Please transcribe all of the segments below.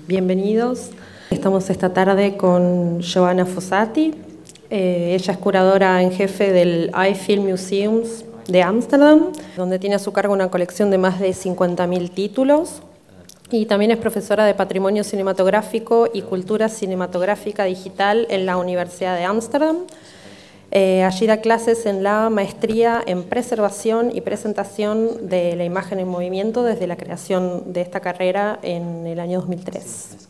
Bienvenidos. Estamos esta tarde con Giovanna Fossati. Ella es curadora en jefe del iFilm Museums de Ámsterdam, donde tiene a su cargo una colección de más de 50.000 títulos. Y también es profesora de Patrimonio Cinematográfico y Cultura Cinematográfica Digital en la Universidad de Ámsterdam. Allí da clases en la maestría en preservación y presentación de la imagen en movimiento desde la creación de esta carrera en el año 2003.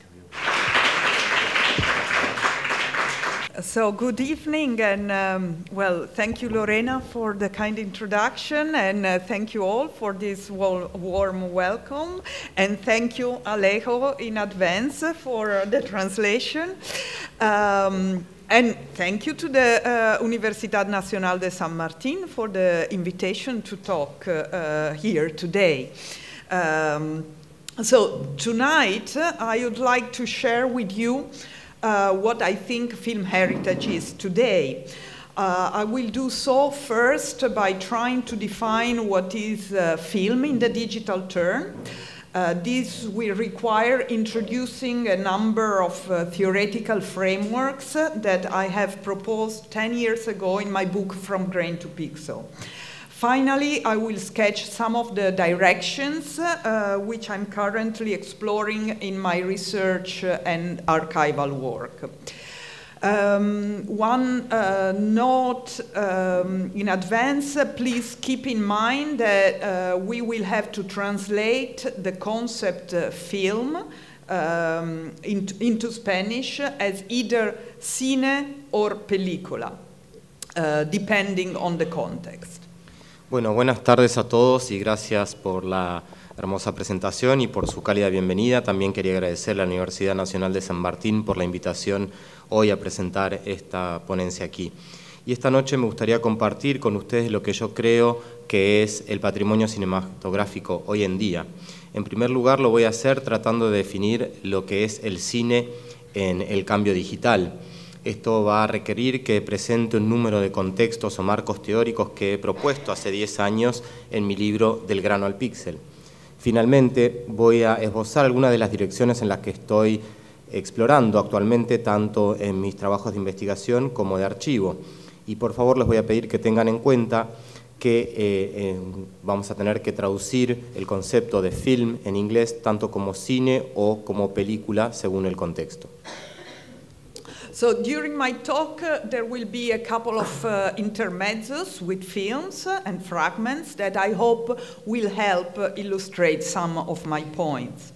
So good evening, and well, thank you, Lorena, for the kind introduction, and thank you all for this warm welcome, and thank you, Alejo, in advance for the translation. And thank you to the Universidad Nacional de San Martín for the invitation to talk here today. So tonight I would like to share with you what I think film heritage is today. I will do so first by trying to define what is film in the digital term. This will require introducing a number of theoretical frameworks that I have proposed 10 years ago in my book From Grain to Pixel. Finally, I will sketch some of the directions which I'm currently exploring in my research and archival work. One note in advance, please keep in mind that we will have to translate the concept film into Spanish as either cine or película, depending on the context. Bueno, buenas tardes a todos y gracias por la hermosa presentación y por su cálida bienvenida. También quería agradecer a la Universidad Nacional de San Martín por la invitación hoy a presentar esta ponencia aquí. Y esta noche me gustaría compartir con ustedes lo que yo creo que es el patrimonio cinematográfico hoy en día. En primer lugar, lo voy a hacer tratando de definir lo que es el cine en el cambio digital. Esto va a requerir que presente un número de contextos o marcos teóricos que he propuesto hace 10 años en mi libro Del grano al píxel. Finalmente, voy a esbozar algunas de las direcciones en las que estoy explorando actualmente, tanto en mis trabajos de investigación como de archivo. Y por favor les voy a pedir que tengan en cuenta que vamos a tener que traducir el concepto de film en inglés tanto como cine o como película según el contexto. So during my talk, there will be a couple of intermezzos with films and fragments that I hope will help illustrate some of my points.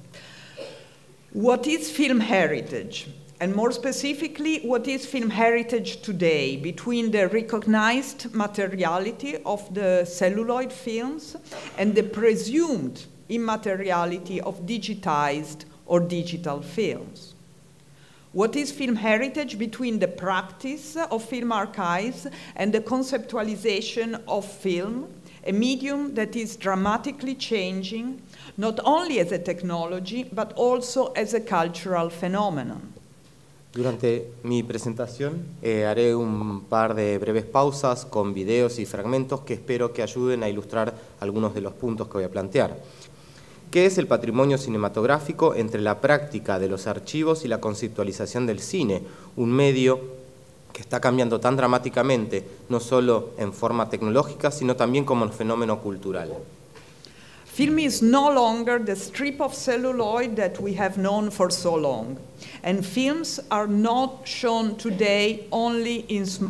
What is film heritage? And more specifically, what is film heritage today between the recognized materiality of the celluloid films and the presumed immateriality of digitized or digital films? What is film heritage between the practice of film archives and the conceptualization of film, a medium that is dramatically changing, not only as a technology, but also as a cultural phenomenon? Durante mi presentación haré un par de breves pausas con videos y fragmentos que espero que ayuden a ilustrar algunos de los puntos que voy a plantear. ¿Qué es el patrimonio cinematográfico entre la práctica de los archivos y la conceptualización del cine? Un medio que está cambiando tan dramáticamente, no solo en forma tecnológica, sino también como un fenómeno cultural. Film is no longer the strip of celluloid that we have known for so long. And films are not shown today only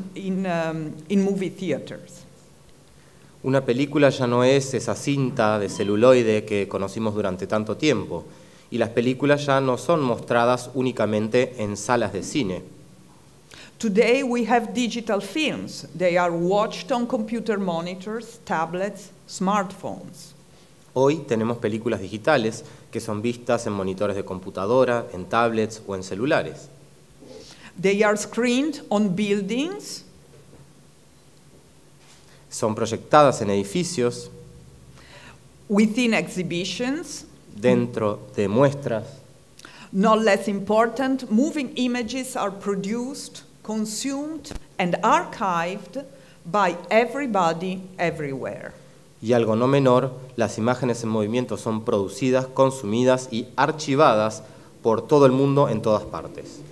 in movie theaters. Una película ya no es esa cinta de celuloide que conocimos durante tanto tiempo, y las películas ya no son mostradas únicamente en salas de cine. Today we have digital films. They are watched on computer monitors, tablets, smartphones. Hoy tenemos películas digitales que son vistas en monitores de computadora, en tablets o en celulares. They are screened on buildings. Son proyectadas en edificios, within exhibitions, dentro de muestras. Not less important, moving images are produced, consumed, and archived by everybody, everywhere. Y algo no menor, las imágenes en movimiento son producidas, consumidas y archivadas por todo el mundo en todas partes.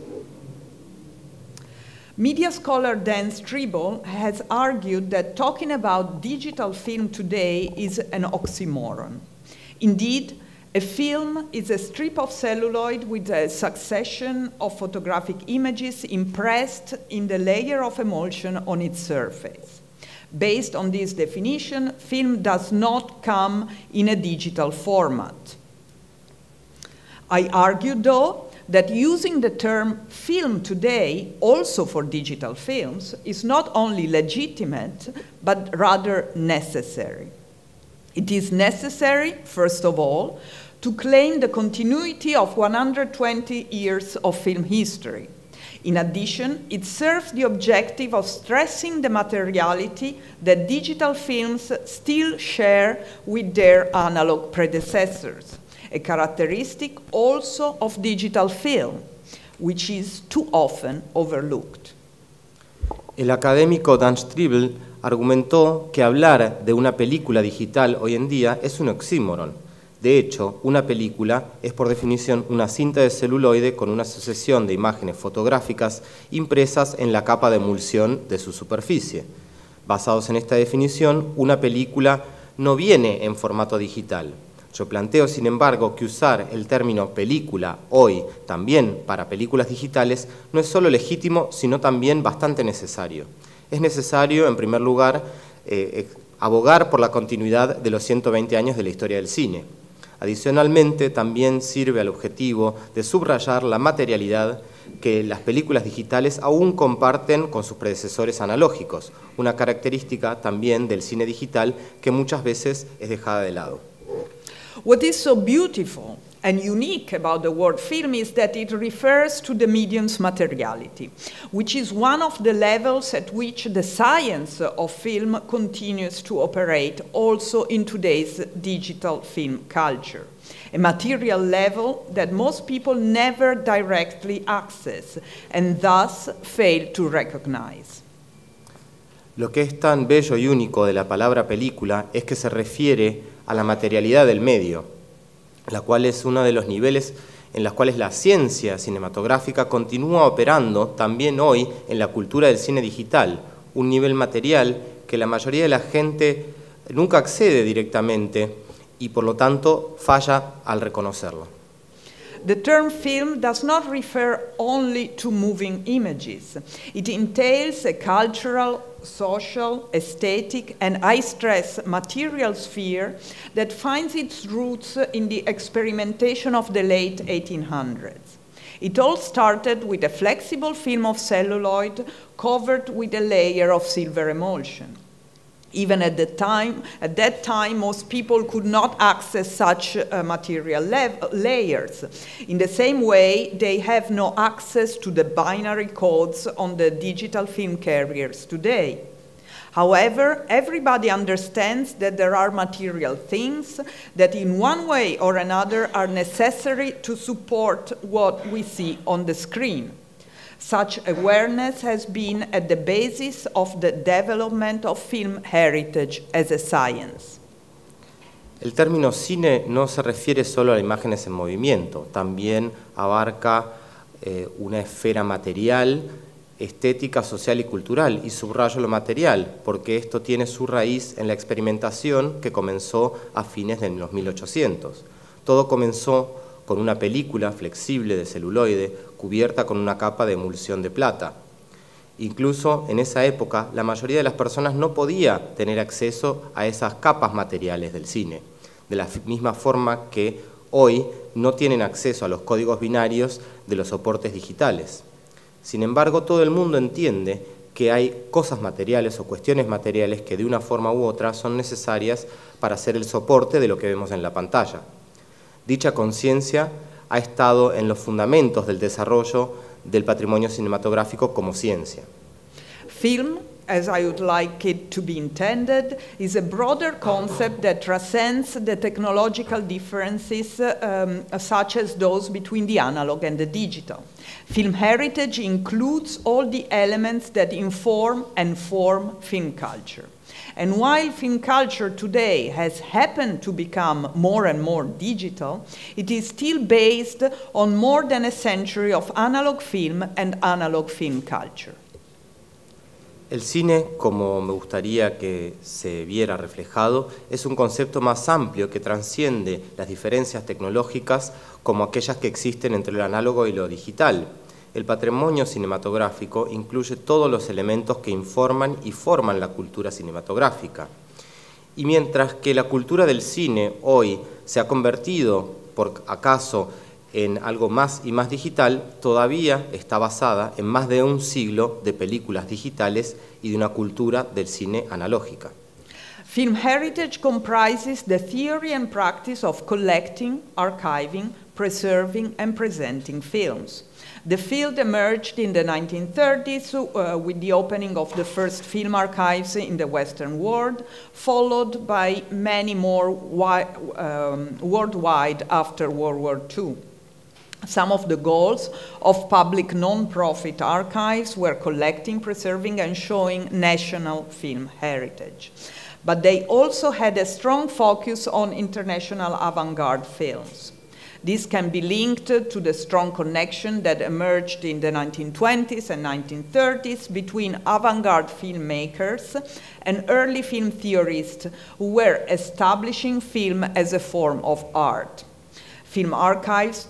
Media scholar Dan Strebel has argued that talking about digital film today is an oxymoron. Indeed, a film is a strip of celluloid with a succession of photographic images impressed in the layer of emulsion on its surface. Based on this definition, film does not come in a digital format. I argue, though, that using the term film today also for digital films is not only legitimate, but rather necessary. It is necessary, first of all, to claim the continuity of 120 years of film history. In addition, it serves the objective of stressing the materiality that digital films still share with their analog predecessors, a characteristic also of digital film, which is too often overlooked. El académico Dan Strebel argumentó que hablar de una película digital hoy en día es un oxímoron. De hecho, una película es por definición una cinta de celuloide con una sucesión de imágenes fotográficas impresas en la capa de emulsión de su superficie. Basados en esta definición, una película no viene en formato digital. Yo planteo, sin embargo, que usar el término película hoy también para películas digitales no es solo legítimo, sino también bastante necesario. Es necesario, en primer lugar, abogar por la continuidad de los 120 años de la historia del cine. Adicionalmente, también sirve al objetivo de subrayar la materialidad que las películas digitales aún comparten con sus predecesores analógicos, una característica también del cine digital que muchas veces es dejada de lado. What is so beautiful and unique about the word film is that it refers to the medium's materiality, which is one of the levels at which the science of film continues to operate also in today's digital film culture, a material level that most people never directly access and thus fail to recognize. Lo que es tan bello y único de la palabra película es que se refiere a la materialidad del medio, la cual es uno de los niveles en los cuales la ciencia cinematográfica continúa operando también hoy en la cultura del cine digital, un nivel material que la mayoría de la gente nunca accede directamente y por lo tanto falla al reconocerlo. The term film does not refer only to moving images. It entails a cultural, social, aesthetic, and I stress material sphere that finds its roots in the experimentation of the late 1800s. It all started with a flexible film of celluloid covered with a layer of silver emulsion. Even at that time, most people could not access such material layers. In the same way, they have no access to the binary codes on the digital film carriers today. However, everybody understands that there are material things that in one way or another are necessary to support what we see on the screen. Such awareness has been at the basis of the development of film heritage as a science. El término cine no se refiere solo a imágenes en movimiento, también abarca una esfera material, estética, social y cultural, y subrayo lo material, porque esto tiene su raíz en la experimentación que comenzó a fines de los 1800. Todo comenzó con una película flexible de celuloide cubierta con una capa de emulsión de plata. Incluso en esa época, la mayoría de las personas no podía tener acceso a esas capas materiales del cine, de la misma forma que hoy no tienen acceso a los códigos binarios de los soportes digitales. Sin embargo, todo el mundo entiende que hay cosas materiales o cuestiones materiales que de una forma u otra son necesarias para ser el soporte de lo que vemos en la pantalla. Dicha conciencia ha estado en los fundamentos del desarrollo del patrimonio cinematográfico como ciencia. Film, as I would like it to be intended, is a broader concept that transcends the technological differences such as those between the analog and the digital. Film heritage includes all the elements that inform and form film culture. And while film culture today has happened to become more and more digital, it is still based on more than a century of analog film and analog film culture. El cine, como me gustaría que se viera reflejado, es un concepto más amplio que trasciende las diferencias tecnológicas como aquellas que existen entre lo análogo y lo digital. El patrimonio cinematográfico incluye todos los elementos que informan y forman la cultura cinematográfica. Y mientras que la cultura del cine hoy se ha convertido, por acaso, en algo más y más digital, todavía está basada en más de un siglo de películas digitales y de una cultura del cine analógica. Film heritage comprises the theory and practice of collecting, archiving, preserving, and presenting films. The field emerged in the 1930s with the opening of the first film archives in the Western world, followed by many more worldwide after World War II. Some of the goals of public non-profit archives were collecting, preserving, and showing national film heritage. But they also had a strong focus on international avant-garde films. This can be linked to the strong connection that emerged in the 1920s and 1930s between avant-garde filmmakers and early film theorists who were establishing film as a form of art. Film archives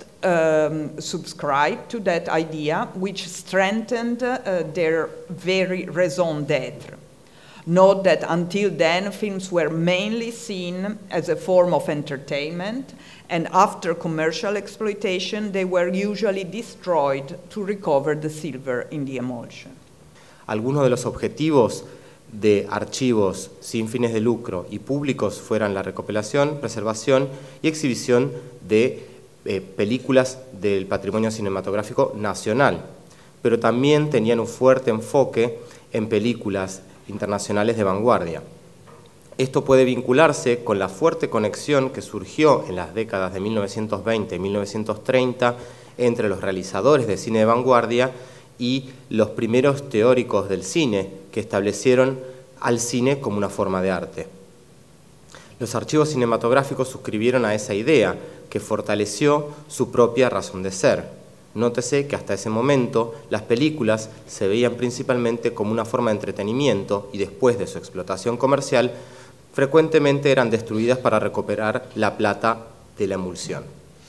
subscribed to that idea, which strengthened their very raison d'etre. Note that until then, films were mainly seen as a form of entertainment, and after commercial exploitation, they were usually destroyed to recover the silver in the emulsion. Algunos de los objetivos de archivos sin fines de lucro y públicos fueran la recopilación, preservación y exhibición de películas del patrimonio cinematográfico nacional, pero también tenían un fuerte enfoque en películas internacionales de vanguardia. Esto puede vincularse con la fuerte conexión que surgió en las décadas de 1920 y 1930 entre los realizadores de cine de vanguardia y los primeros teóricos del cine que establecieron al cine como una forma de arte. Los archivos cinematográficos suscribieron a esa idea, que fortaleció su propia razón de ser. Nótese que hasta ese momento las películas se veían principalmente como una forma de entretenimiento y después de su explotación comercial, frecuentemente eran destruidas para recuperar la plata de la emulsión.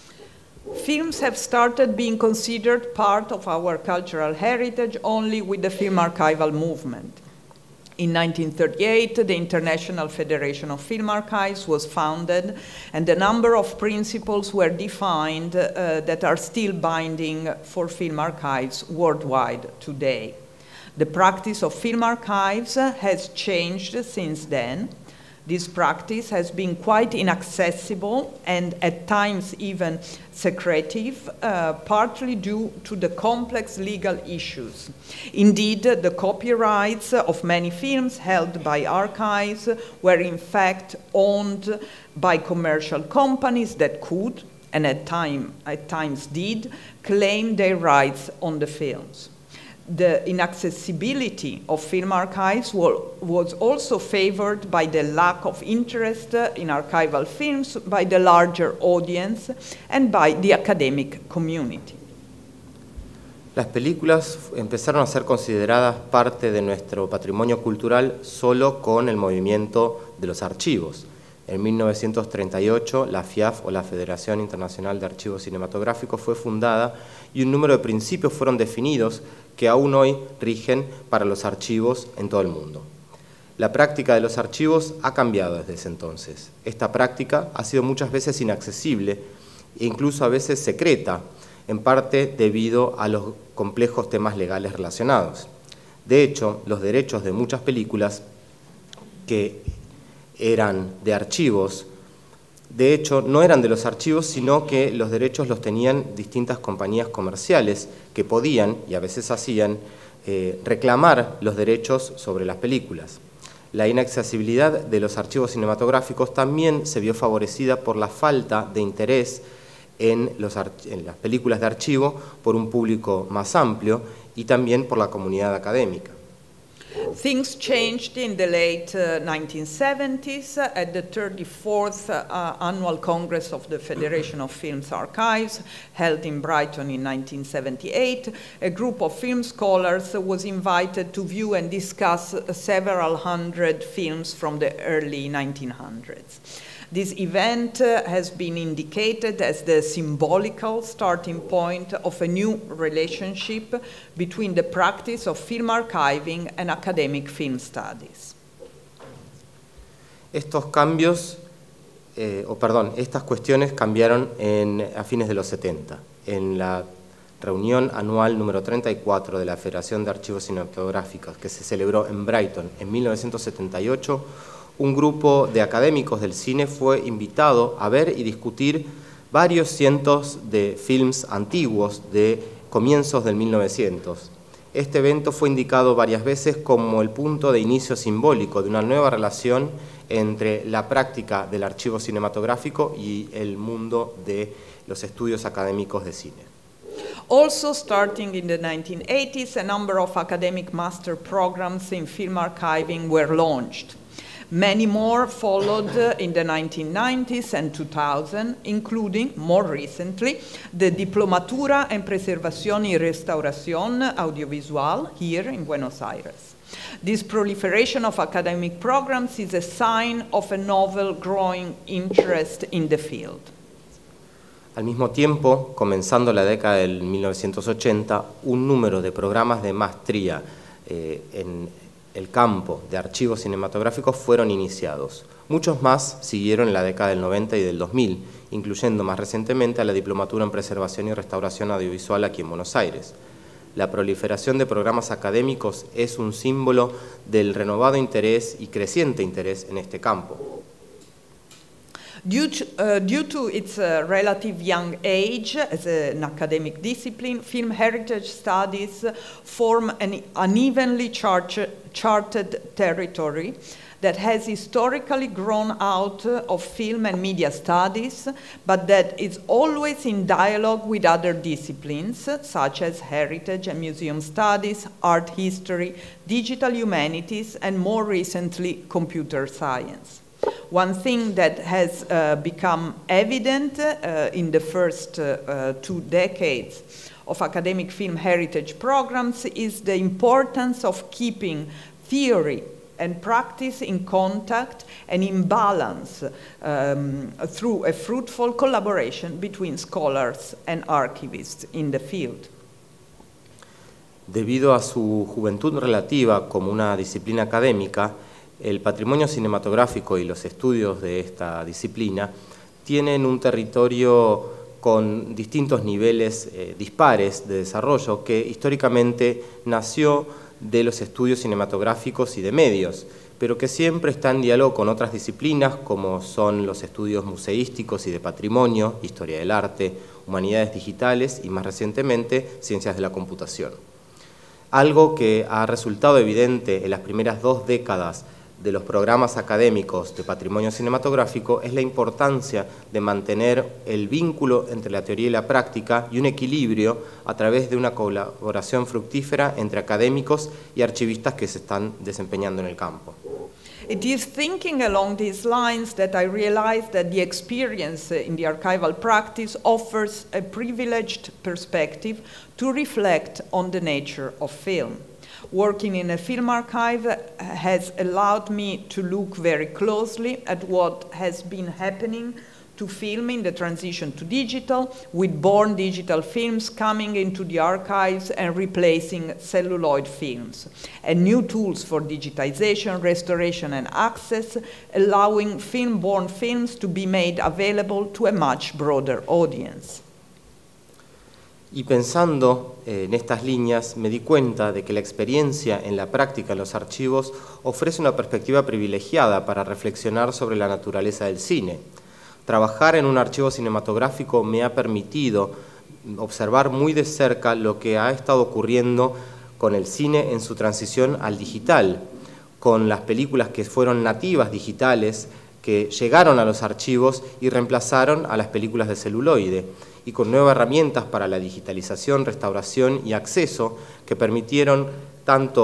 Films have started being considered part of our cultural heritage only with the film archival movement. In 1938, the International Federation of Film Archives was founded, and a number of principles were defined that are still binding for film archives worldwide today. The practice of film archives has changed since then. This practice has been quite inaccessible and at times even secretive, partly due to the complex legal issues. Indeed, the copyrights of many films held by archives were in fact owned by commercial companies that could, and at times did, claim their rights on the films. The inaccessibility of film archives was also favored by the lack of interest in archival films by the larger audience and by the academic community. Las películas empezaron a ser consideradas parte de nuestro patrimonio cultural solo con el movimiento de los archivos. En 1938, la FIAF, o la Federación Internacional de Archivos Cinematográficos, fue fundada y un número de principios fueron definidos que aún hoy rigen para los archivos en todo el mundo. La práctica de los archivos ha cambiado desde ese entonces. Esta práctica ha sido muchas veces inaccesible e incluso a veces secreta, en parte debido a los complejos temas legales relacionados. De hecho, los derechos de muchas películas que eran de archivos, de hecho no eran de los archivos, sino que los derechos los tenían distintas compañías comerciales que podían, y a veces hacían, reclamar los derechos sobre las películas. La inaccesibilidad de los archivos cinematográficos también se vio favorecida por la falta de interés en las películas de archivo por un público más amplio y también por la comunidad académica. Things changed in the late 1970s at the 34th Annual Congress of the Federation of Films Archives, held in Brighton in 1978. A group of film scholars was invited to view and discuss several hundred films from the early 1900s. This event has been indicated as the symbolical starting point of a new relationship between the practice of film archiving and academic film studies. Estos cambios, estas cuestiones cambiaron a fines de los 70. En la reunión anual número 34 de la Federación de Archivos Cinematográficos, que se celebró en Brighton en 1978, un grupo de académicos del cine fue invitado a ver y discutir varios cientos de films antiguos de comienzos del 1900. Este evento fue indicado varias veces como el punto de inicio simbólico de una nueva relación entre la práctica del archivo cinematográfico y el mundo de los estudios académicos de cine. Also, starting in the 1980s, a number of academic master programs in film archiving were launched. Many more followed in the 1990s and 2000, including, more recently, the Diplomatura en Preservación y Restauración Audiovisual here in Buenos Aires. This proliferation of academic programs is a sign of a novel growing interest in the field. Al mismo tiempo, comenzando la década del 1980, un número de programas de maestría en el campo de archivos cinematográficos fueron iniciados. Muchos más siguieron en la década del 90 y del 2000, incluyendo más recientemente a la Diplomatura en Preservación y Restauración Audiovisual aquí en Buenos Aires. La proliferación de programas académicos es un símbolo del renovado interés y creciente interés en este campo. Due to its relative young age as an academic discipline, film heritage studies form an unevenly charted territory that has historically grown out of film and media studies, but that is always in dialogue with other disciplines, such as heritage and museum studies, art history, digital humanities, and more recently, computer science. One thing that has become evident in the first 2 decades of academic film heritage programs is the importance of keeping theory and practice in contact and in balance through a fruitful collaboration between scholars and archivists in the field. Debido a su juventud relativa como una disciplina académica, el patrimonio cinematográfico y los estudios de esta disciplina tienen un territorio con distintos niveles dispares de desarrollo que históricamente nació de los estudios cinematográficos y de medios, pero que siempre está en diálogo con otras disciplinas como son los estudios museísticos y de patrimonio, historia del arte, humanidades digitales y más recientemente ciencias de la computación. Algo que ha resultado evidente en las primeras 2 décadas de los programas académicos de patrimonio cinematográfico es la importancia de mantener el vínculo entre la teoría y la práctica y un equilibrio a través de una colaboración fructífera entre académicos y archivistas que se están desempeñando en el campo. It is thinking along these lines that I realized that the experience in the archival practice offers a privileged perspective to reflect on the nature of film. Working in a film archive has allowed me to look very closely at what has been happening to film in the transition to digital, with born digital films coming into the archives and replacing celluloid films, and new tools for digitization, restoration, and access, allowing film-born films to be made available to a much broader audience. Y pensando en estas líneas, me di cuenta de que la experiencia en la práctica en los archivos ofrece una perspectiva privilegiada para reflexionar sobre la naturaleza del cine. Trabajar en un archivo cinematográfico me ha permitido observar muy de cerca lo que ha estado ocurriendo con el cine en su transición al digital, con las películas que fueron nativas digitales, que llegaron a los archivos y reemplazaron a las películas de celuloide, y con nuevas herramientas para la digitalización, restauración y acceso que permitieron tanto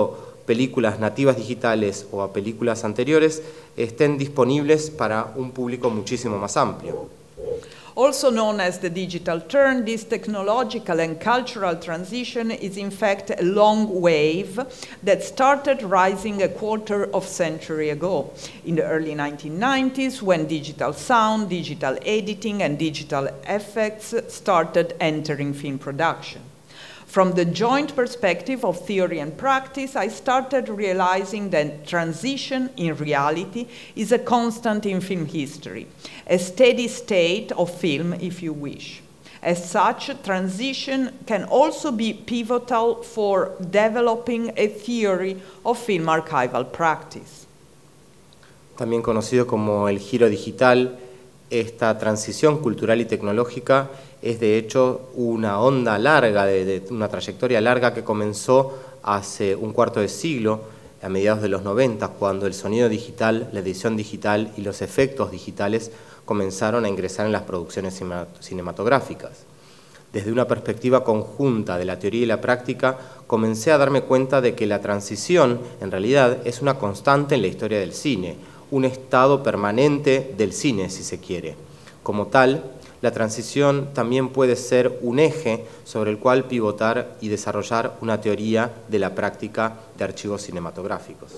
películas nativas digitales o a películas anteriores estén disponibles para un público muchísimo más amplio. Also known as the digital turn, this technological and cultural transition is in fact a long wave that started rising a quarter of a century ago, in the early 1990s, when digital sound, digital editing, and digital effects started entering film production. From the joint perspective of theory and practice, I started realizing that transition in reality is a constant in film history, a steady state of film, if you wish. As such, transition can also be pivotal for developing a theory of film archival practice. También conocido como el giro digital, esta transición cultural y tecnológica es de hecho una onda larga, una trayectoria larga que comenzó hace un cuarto de siglo, a mediados de los 90, cuando el sonido digital, la edición digital y los efectos digitales comenzaron a ingresar en las producciones cinematográficas. Desde una perspectiva conjunta de la teoría y la práctica, comencé a darme cuenta de que la transición, en realidad, es una constante en la historia del cine, un estado permanente del cine, si se quiere. Como tal, la transición también puede ser un eje sobre el cual pivotar y desarrollar una teoría de la práctica de archivos cinematográficos.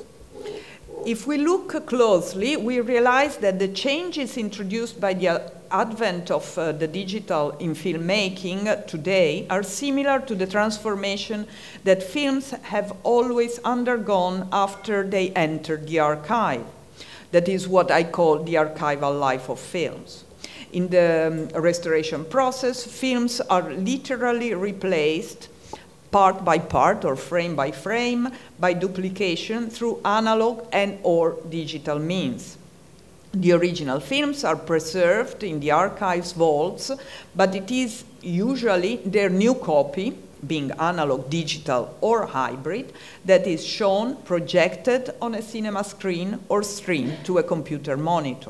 If we look closely, we realize that the changes introduced by the advent of the digital in filmmaking today are similar to the transformation that films have always undergone after they entered the archive. That is what I call the archival life of films. In the restoration process, films are literally replaced part by part or frame by frame by duplication through analog and or digital means. The original films are preserved in the archives vaults, but it is usually their new copy, being analog, digital, or hybrid, that is shown, projected on a cinema screen or streamed to a computer monitor.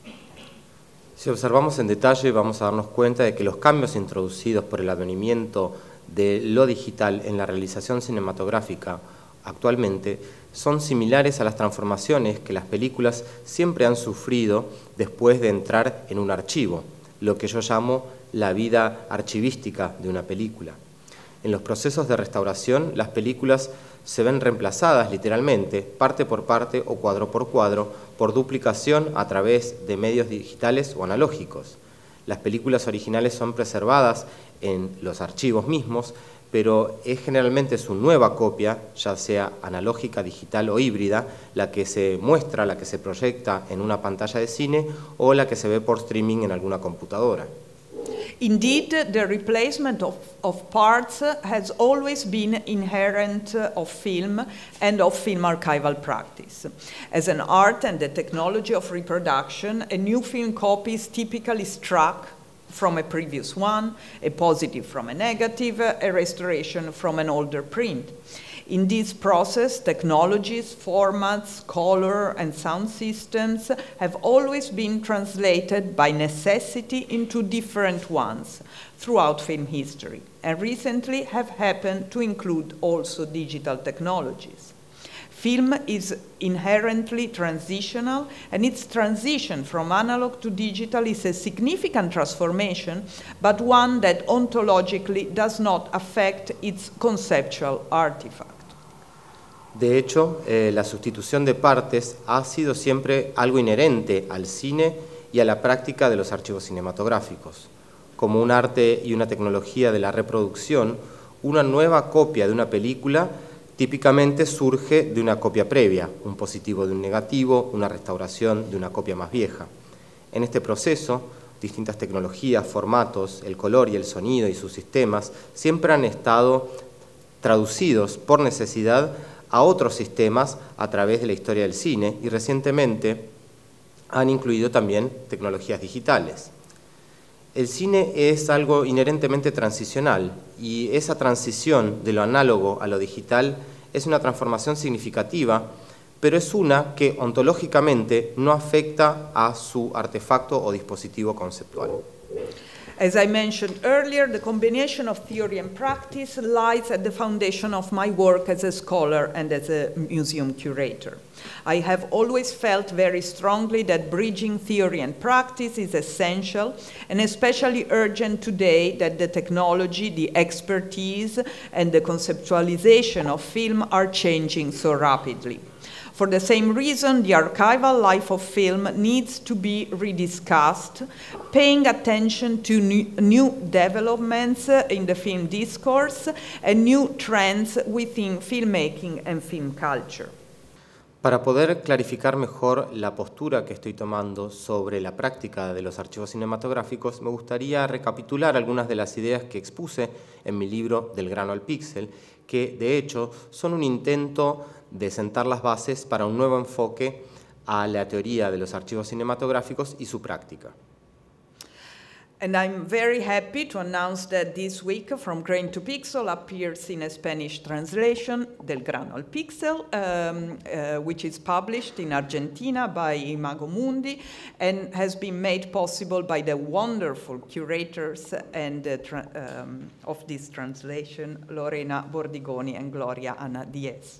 Si observamos en detalle, vamos a darnos cuenta de que los cambios introducidos por el advenimiento de lo digital en la realización cinematográfica actualmente son similares a las transformaciones que las películas siempre han sufrido después de entrar en un archivo, lo que yo llamo la vida archivística de una película. En los procesos de restauración, las películas se ven reemplazadas literalmente, parte por parte o cuadro por cuadro, por duplicación a través de medios digitales o analógicos. Las películas originales son preservadas en los archivos mismos, pero es generalmente su nueva copia, ya sea analógica, digital o híbrida, la que se muestra, la que se proyecta en una pantalla de cine o la que se ve por streaming en alguna computadora. Indeed, the replacement of parts has always been inherent of film and of film archival practice. As an art and the technology of reproduction, a new film copy is typically struck from a previous one, a positive from a negative, a restoration from an older print. In this process, technologies, formats, color, and sound systems have always been translated by necessity into different ones throughout film history, and recently have happened to include also digital technologies. Film is inherently transitional, and its transition from analog to digital is a significant transformation, but one that ontologically does not affect its conceptual artifact. De hecho, la sustitución de partes ha sido siempre algo inherente al cine y a la práctica de los archivos cinematográficos. Como un arte y una tecnología de la reproducción, una nueva copia de una película típicamente surge de una copia previa, un positivo de un negativo, una restauración de una copia más vieja. En este proceso, distintas tecnologías, formatos, el color y el sonido y sus sistemas siempre han estado traducidos por necesidad a otros sistemas a través de la historia del cine y recientemente han incluido también tecnologías digitales. El cine es algo inherentemente transicional y esa transición de lo análogo a lo digital es una transformación significativa, pero es una que ontológicamente no afecta a su artefacto o dispositivo conceptual. As I mentioned earlier, the combination of theory and practice lies at the foundation of my work as a scholar and as a museum curator. I have always felt very strongly that bridging theory and practice is essential, and especially urgent today that the technology, the expertise, and the conceptualization of film are changing so rapidly. For the same reason, the archival life of film needs to be rediscussed, paying attention to new developments in the film discourse and new trends within filmmaking and film culture. Para poder clarificar mejor la postura que estoy tomando sobre la práctica de los archivos cinematográficos, me gustaría recapitular algunas de las ideas que expuse en mi libro Del grano al píxel, que de hecho son un intento de sentar las bases para un nuevo enfoque a la teoría de los archivos cinematográficos y su práctica. And I'm very happy to announce that this week From Grain to Pixel appears in a Spanish translation, Del grano al píxel, which is published in Argentina by Imago Mundi and has been made possible by the wonderful curators and of this translation, Lorena Bordigoni and Gloria Ana Diez.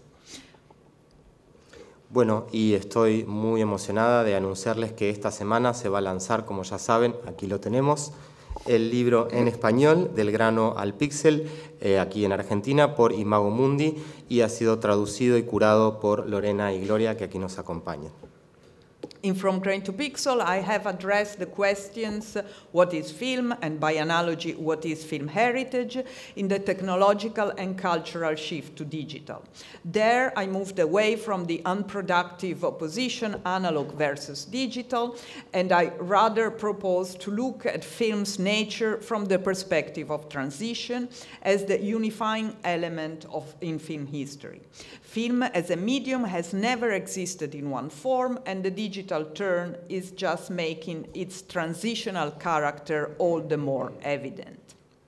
Bueno, y estoy muy emocionada de anunciarles que esta semana se va a lanzar, como ya saben, aquí lo tenemos, el libro en español, Del grano al píxel, aquí en Argentina, por Imago Mundi, y ha sido traducido y curado por Lorena y Gloria, que aquí nos acompañan. In From Grain to Pixel, I have addressed the questions, what is film, and by analogy, what is film heritage, in the technological and cultural shift to digital. There, I moved away from the unproductive opposition, analog versus digital, and I rather propose to look at film's nature from the perspective of transition as the unifying element in film history. Film as a medium has never existed in one form, and the digital turn is just making its transitional character all the more evident.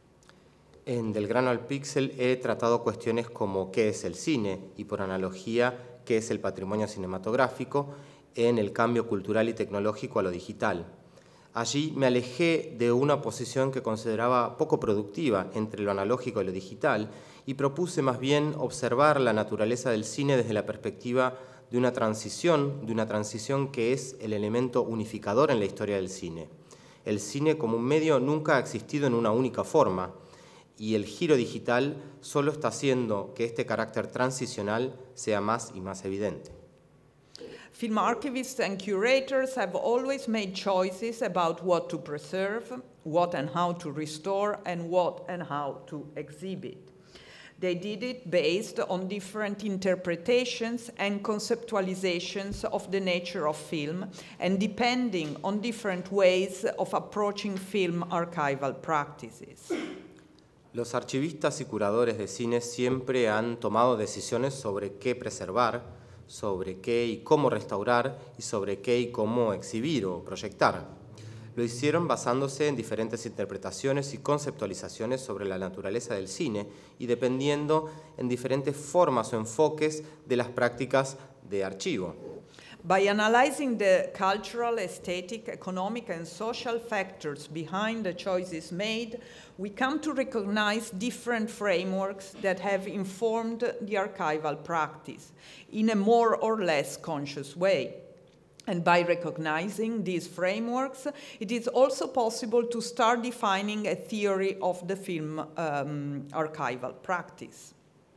En Del grano al píxel he tratado cuestiones como qué es el cine y, por analogía, qué es el patrimonio cinematográfico en el cambio cultural y tecnológico a lo digital. Allí me alejé de una posición que consideraba poco productiva entre lo analógico y lo digital y propuse más bien observar la naturaleza del cine desde la perspectiva de una transición que es el elemento unificador en la historia del cine. El cine como un medio nunca ha existido en una única forma y el giro digital solo está haciendo que este carácter transicional sea más y más evidente. Film archivists and curators have always made choices about what to preserve, what and how to restore, and what and how to exhibit. They did it based on different interpretations and conceptualizations of the nature of film and depending on different ways of approaching film archival practices. Los archivistas y curadores de cine siempre han tomado decisiones sobre qué preservar, sobre qué y cómo restaurar y sobre qué y cómo exhibir o proyectar. Lo hicieron basándose en diferentes interpretaciones y conceptualizaciones sobre la naturaleza del cine y dependiendo en diferentes formas o enfoques de las prácticas de archivo. By analyzing the cultural, aesthetic, economic, and social factors behind the choices made, we come to recognize different frameworks that have informed the archival practice in a more or less conscious way. And by recognizing these frameworks, it is also possible to start defining a theory of the film archival practice.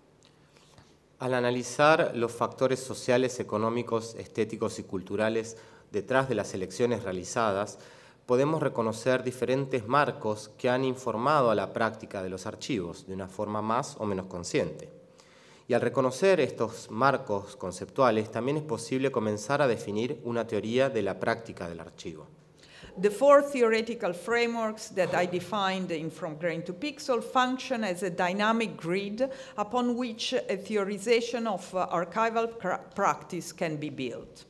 Al analizar los factores sociales, económicos, estéticos y culturales detrás de las elecciones realizadas, podemos reconocer diferentes marcos que han informado a la práctica de los archivos de una forma más o menos consciente. Y al reconocer estos marcos conceptuales, también es posible comenzar a definir una teoría de la práctica del archivo. The four theoretical frameworks that I defined in From Grain to Pixel function as a dynamic grid upon which a theorization of archival practice can be built.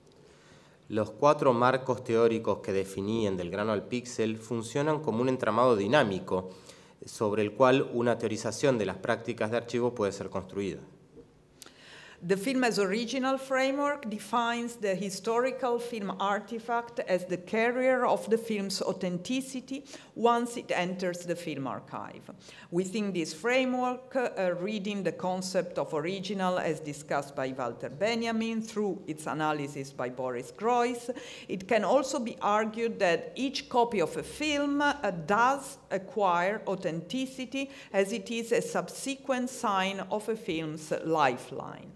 Los cuatro marcos teóricos que definí en Del grano al píxel funcionan como un entramado dinámico sobre el cual una teorización de las prácticas de archivo puede ser construida. The film as original framework defines the historical film artifact as the carrier of the film's authenticity once it enters the film archive. Within this framework, reading the concept of original as discussed by Walter Benjamin through its analysis by Boris Groys, it can also be argued that each copy of a film does acquire authenticity as it is a subsequent sign of a film's lifeline.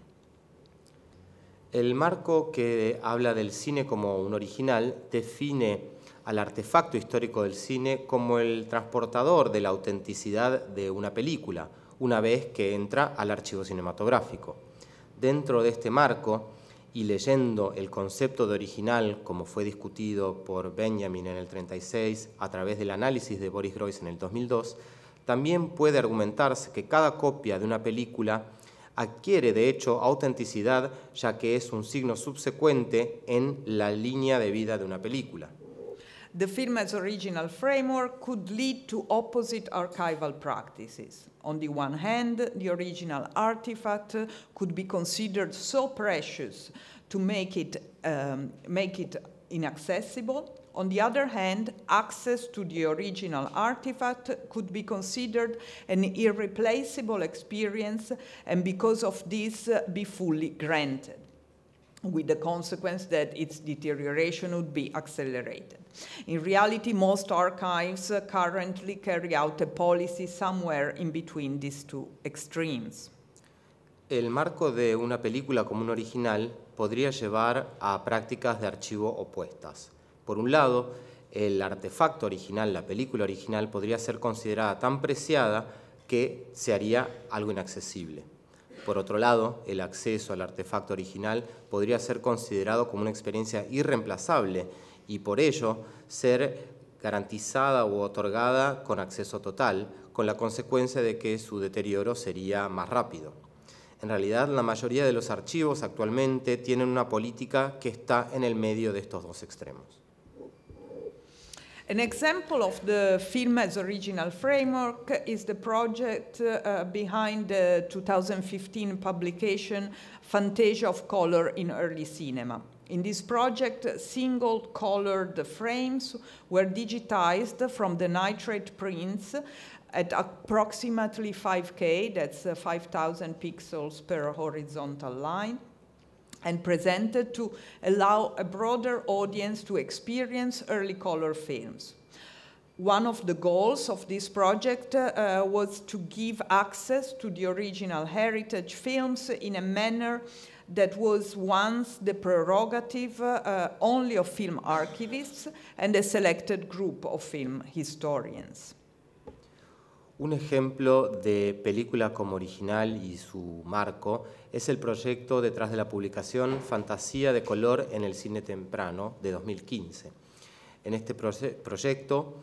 El marco que habla del cine como un original define al artefacto histórico del cine como el transportador de la autenticidad de una película, una vez que entra al archivo cinematográfico. Dentro de este marco, y leyendo el concepto de original como fue discutido por Benjamin en el 36 a través del análisis de Boris Groys en el 2002, también puede argumentarse que cada copia de una película adquiere de hecho autenticidad, ya que es un signo subsecuente en la línea de vida de una película. The film as original framework could lead to opposite archival practices. On the one hand, the original artifact could be considered so precious to make it inaccessible. On the other hand, access to the original artifact could be considered an irreplaceable experience and because of this be fully granted, with the consequence that its deterioration would be accelerated. In reality, most archives currently carry out a policy somewhere in between these two extremes. El marco de una película como un original podría llevar a prácticas de archivo opuestas. Por un lado, el artefacto original, la película original, podría ser considerada tan preciada que se haría algo inaccesible. Por otro lado, el acceso al artefacto original podría ser considerado como una experiencia irreemplazable y por ello ser garantizada u otorgada con acceso total, con la consecuencia de que su deterioro sería más rápido. En realidad, la mayoría de los archivos actualmente tienen una política que está en el medio de estos dos extremos. An example of the film as original framework is the project behind the 2015 publication Fantasia of Color in Early Cinema. In this project, single-colored frames were digitized from the nitrate prints at approximately 5K, that's 5,000 pixels per horizontal line, and presented to allow a broader audience to experience early color films. One of the goals of this project was to give access to the original heritage films in a manner that was once the prerogative only of film archivists and a selected group of film historians. Un ejemplo de película como original y su marco es el proyecto detrás de la publicación Fantasía de color en el cine temprano de 2015. En este proyecto,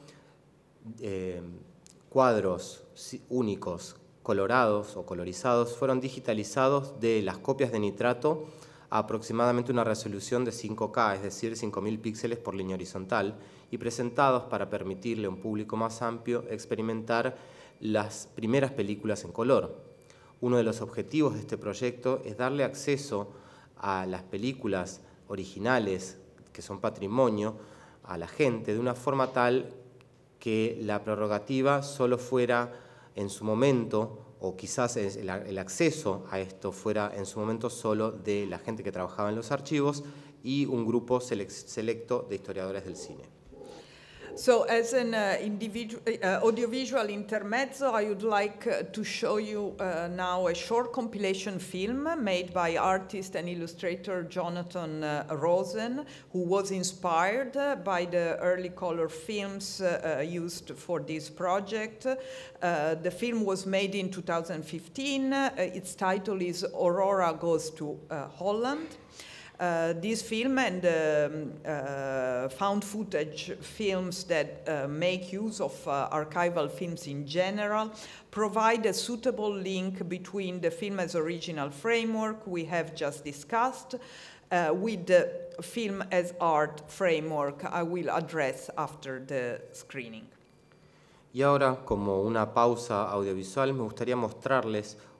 cuadros únicos, colorados o colorizados, fueron digitalizados de las copias de nitrato a aproximadamente una resolución de 5K, es decir, 5.000 píxeles por línea horizontal, y presentados para permitirle a un público más amplio experimentar las primeras películas en color. Uno de los objetivos de este proyecto es darle acceso a las películas originales, que son patrimonio, a la gente, de una forma tal que la prerrogativa solo fuera en su momento, o quizás el acceso a esto fuera en su momento solo de la gente que trabajaba en los archivos y un grupo selecto de historiadores del cine. So as an audiovisual intermezzo, I would like to show you now a short compilation film made by artist and illustrator Jonathan Rosen, who was inspired by the early color films used for this project. The film was made in 2015. Its title is Aurora Goes to Holland. This film and found footage films that make use of archival films in general provide a suitable link between the film as original framework we have just discussed with the film as art framework I will address after the screening. Y ahora, como una pausa audiovisual, me gustaría mostrarles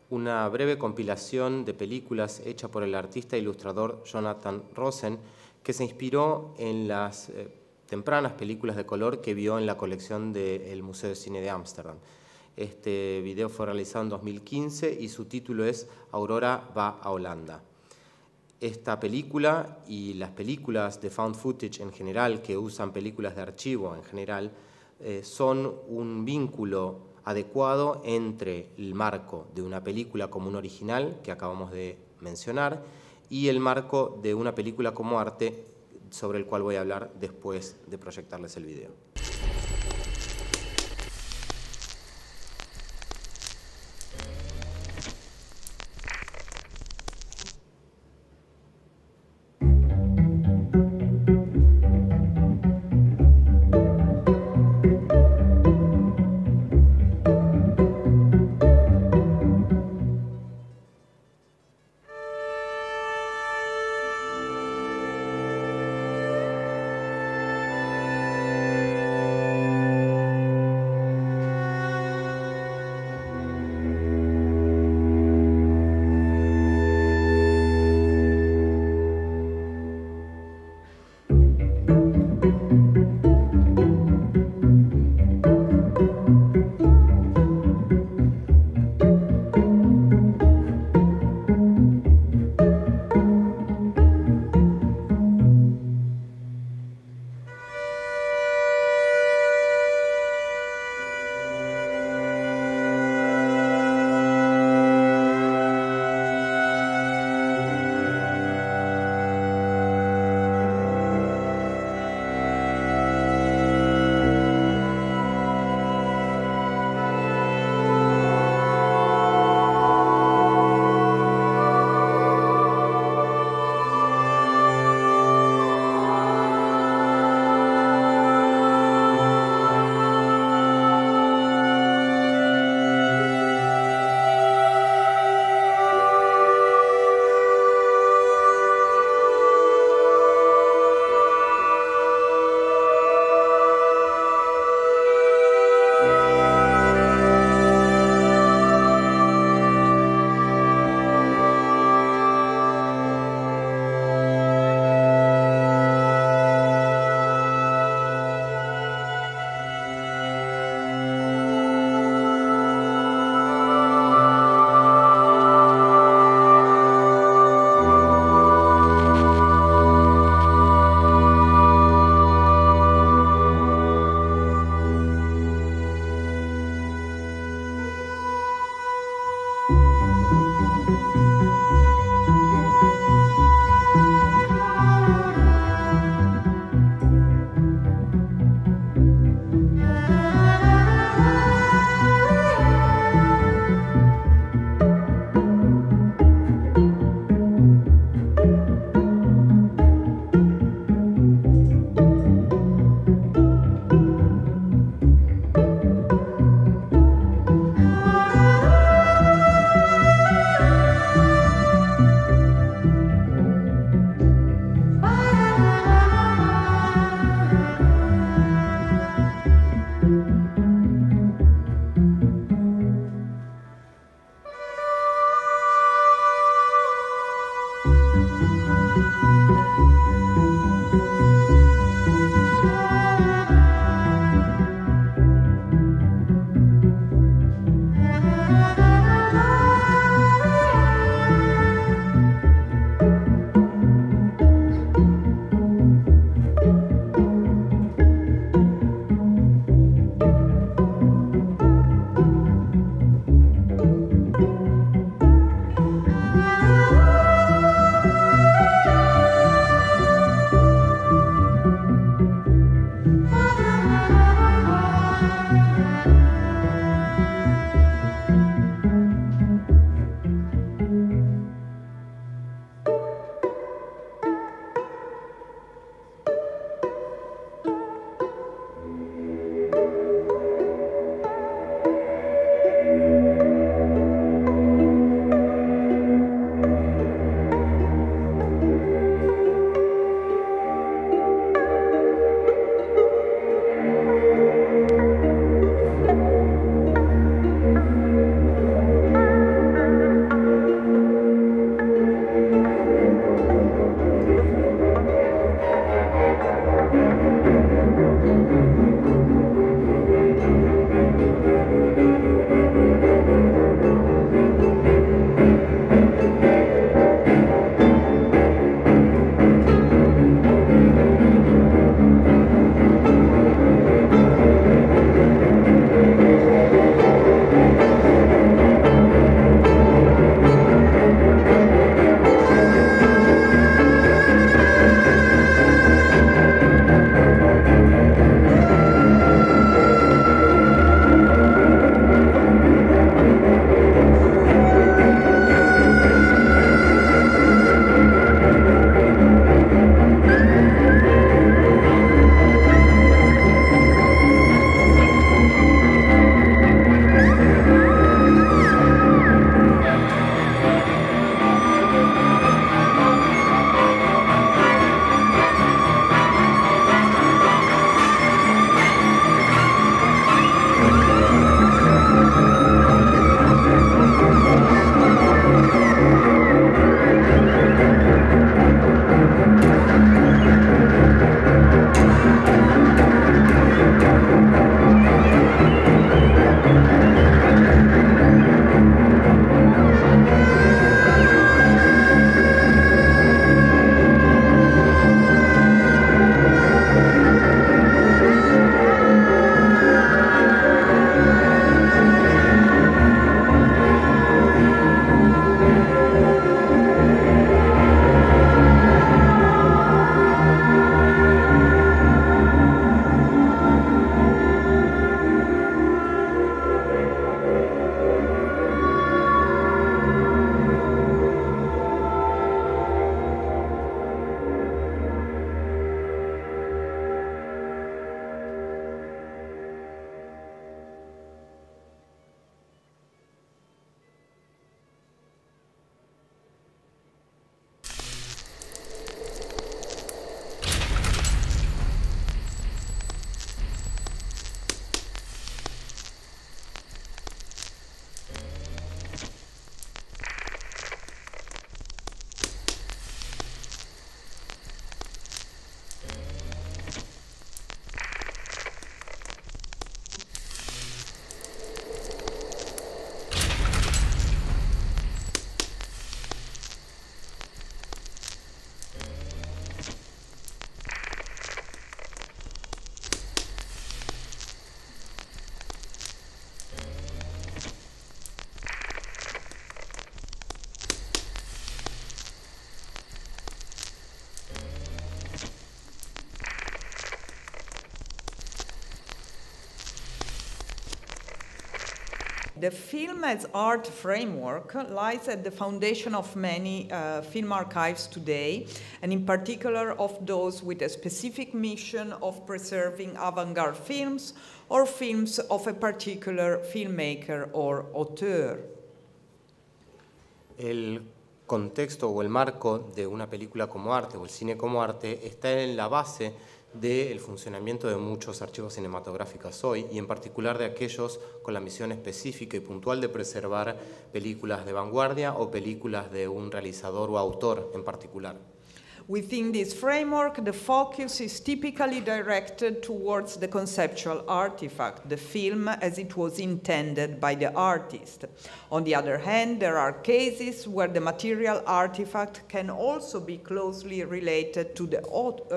una breve compilación de películas hecha por el artista e ilustrador Jonathan Rosen, que se inspiró en las tempranas películas de color que vio en la colección del Museo de Cine de Ámsterdam. Este video fue realizado en 2015 y su título es Aurora va a Holanda. Esta película y las películas de found footage en general, que usan películas de archivo en general, son un vínculo adecuado entre el marco de una película como un original, que acabamos de mencionar, y el marco de una película como arte, sobre el cual voy a hablar después de proyectarles el video. The film as art framework lies at the foundation of many film archives today, and in particular of those with a specific mission of preserving avant-garde films or films of a particular filmmaker or auteur. El contexto o el marco de una película como arte o el cine como arte está en la base del funcionamiento de muchos archivos cinematográficos hoy, y en particular de aquellos con la misión específica y puntual de preservar películas de vanguardia o películas de un realizador o autor en particular. Within this framework, the focus is typically directed towards the conceptual artifact, the film as it was intended by the artist. On the other hand, there are cases where the material artifact can also be closely related to the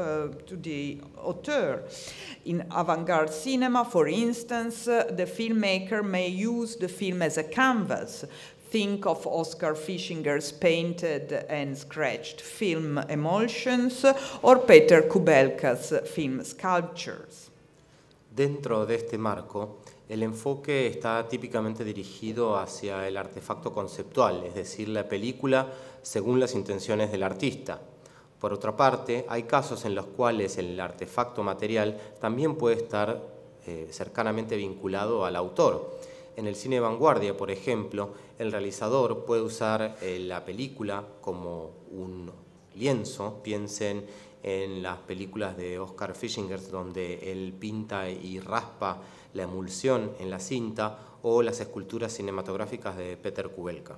auteur. In avant-garde cinema, for instance, the filmmaker may use the film as a canvas. Think of Oscar Fischinger's painted and scratched film Emulsions or Peter Kubelka's film Sculptures. Dentro de este marco, el enfoque está típicamente dirigido hacia el artefacto conceptual, es decir, la película según las intenciones del artista. Por otra parte, hay casos en los cuales el artefacto material también puede estar cercanamente vinculado al autor. En el cine de vanguardia, por ejemplo, el realizador puede usar la película como un lienzo. Piensen en las películas de Oscar Fischinger, donde él pinta y raspa la emulsión en la cinta, o las esculturas cinematográficas de Peter Kubelka.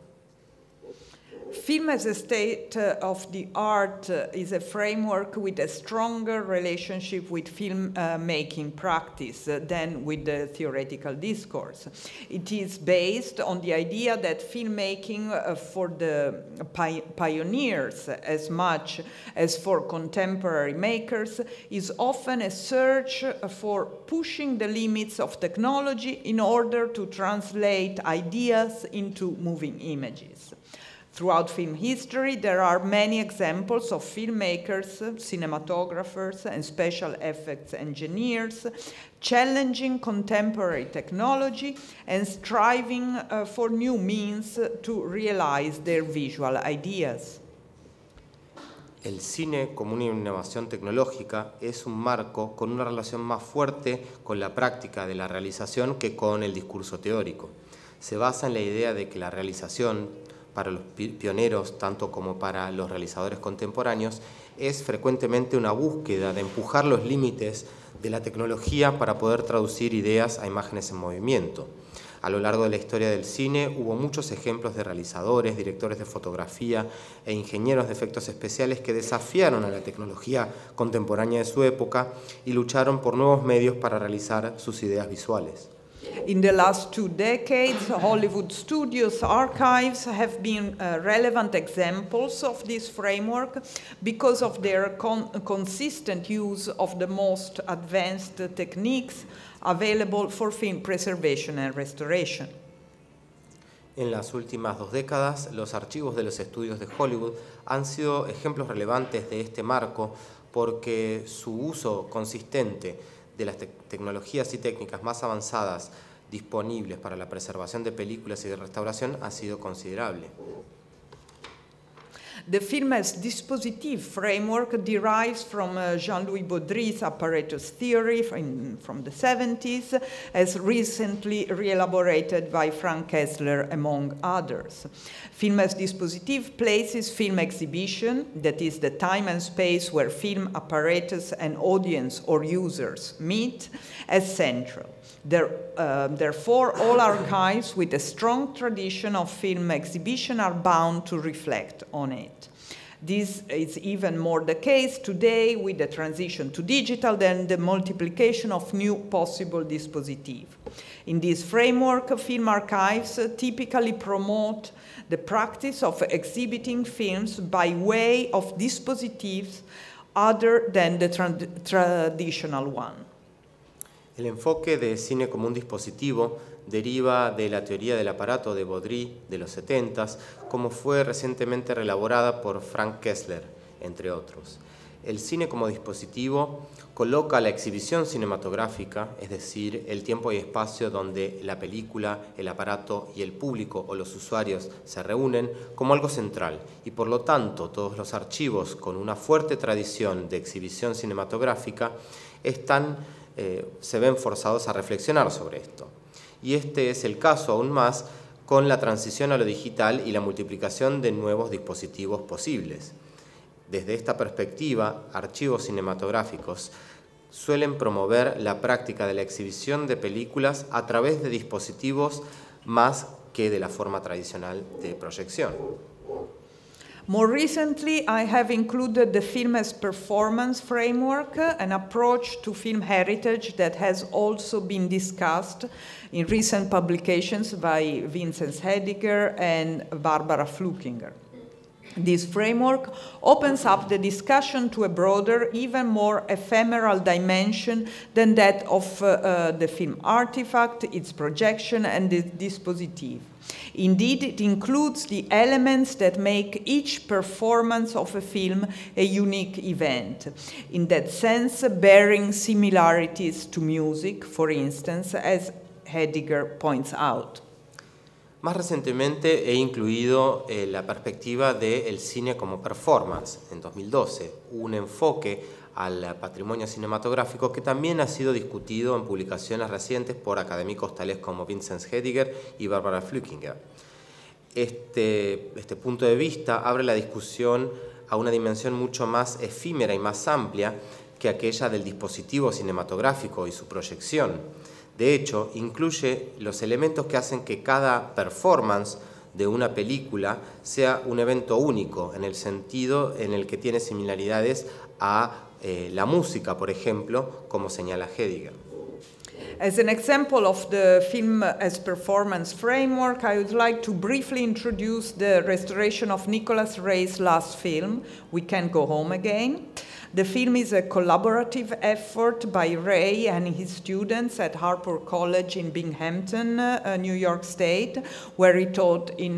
Film as a state of the art is a framework with a stronger relationship with film-making practice than with the theoretical discourse. It is based on the idea that filmmaking for the pioneers as much as for contemporary makers is often a search for pushing the limits of technology in order to translate ideas into moving images. Throughout film history, there are many examples of filmmakers, cinematographers, and special effects engineers challenging contemporary technology and striving for new means to realize their visual ideas. El cine como una innovación tecnológica es un marco con una relación más fuerte con la práctica de la realización que con el discurso teórico. Se basa en la idea de que la realización para los pioneros, tanto como para los realizadores contemporáneos, es frecuentemente una búsqueda de empujar los límites de la tecnología para poder traducir ideas a imágenes en movimiento. A lo largo de la historia del cine hubo muchos ejemplos de realizadores, directores de fotografía e ingenieros de efectos especiales que desafiaron a la tecnología contemporánea de su época y lucharon por nuevos medios para realizar sus ideas visuales. In the last 2 decades, Hollywood studios' archives have been relevant examples of this framework because of their consistent use of the most advanced techniques available for film preservation and restoration. En las últimas 2 décadas, los archivos de los estudios de Hollywood han sido ejemplos relevantes de este marco porque su uso consistente de las tecnologías y técnicas más avanzadas disponibles para la preservación de películas y de restauración ha sido considerable. The film as dispositive framework derives from Jean-Louis Baudry's apparatus theory from the 70s, as recently reelaborated by Frank Kessler, among others. Film as dispositive places film exhibition, that is the time and space where film apparatus and audience or users meet, as central. Therefore, all archives with a strong tradition of film exhibition are bound to reflect on it. This is even more the case today with the transition to digital than the multiplication of new possible dispositifs. In this framework, film archives typically promote the practice of exhibiting films by way of dispositives other than the traditional one. El enfoque de cine como un dispositivo deriva de la teoría del aparato de Baudry de los 70s, como fue recientemente reelaborada por Frank Kessler, entre otros. el cine como dispositivo coloca la exhibición cinematográfica, es decir, el tiempo y espacio donde la película, el aparato y el público o los usuarios se reúnen, como algo central, y por lo tanto todos los archivos con una fuerte tradición de exhibición cinematográfica se ven forzados a reflexionar sobre esto. Y este es el caso aún más con la transición a lo digital y la multiplicación de nuevos dispositivos posibles. Desde esta perspectiva, archivos cinematográficos suelen promover la práctica de la exhibición de películas a través de dispositivos más que de la forma tradicional de proyección. More recently, I have included the Film as Performance framework, an approach to film heritage that has also been discussed in recent publications by Vincent Hediger and Barbara Flukinger. This framework opens up the discussion to a broader, even more ephemeral dimension than that of the film artifact, its projection, and the dispositive. Indeed, it includes the elements that make each performance of a film a unique event. In that sense, bearing similarities to music, for instance, as Hediger points out. Más recientemente he incluido la perspectiva del cine como performance, en 2012, un enfoque al patrimonio cinematográfico que también ha sido discutido en publicaciones recientes por académicos tales como Vincent Hediger y Barbara Flukinger. Este punto de vista abre la discusión a una dimensión mucho más efímera y más amplia que aquella del dispositivo cinematográfico y su proyección. De hecho, incluye los elementos que hacen que cada performance de una película sea un evento único, en el sentido en el que tiene similaridades a la música, por ejemplo, como señala Hediger. As an example of the Film as Performance framework, I would like to briefly introduce the restoration of Nicholas Ray's last film, We Can't Go Home Again. The film is a collaborative effort by Ray and his students at Harper College in Binghamton, New York State, where he taught in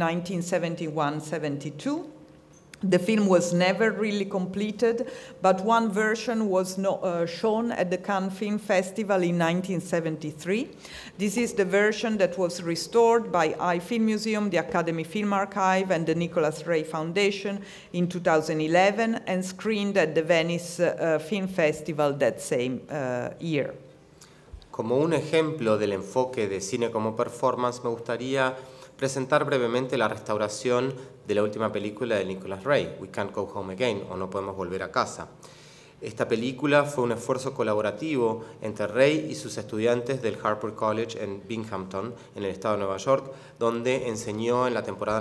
1971-72. The film was never really completed, but one version was shown at the Cannes Film Festival in 1973. This is the version that was restored by iFilm Museum, the Academy Film Archive, and the Nicholas Ray Foundation in 2011 and screened at the Venice Film Festival that same year. Como un ejemplo del enfoque de cine como performance, me gustaría presentar brevemente la restauración de la última película de Nicholas Ray, We Can't Go Home Again, o No Podemos Volver a Casa. Esta película fue un esfuerzo colaborativo entre Ray y sus estudiantes del Harper College en Binghamton, en el estado de Nueva York, donde enseñó en la temporada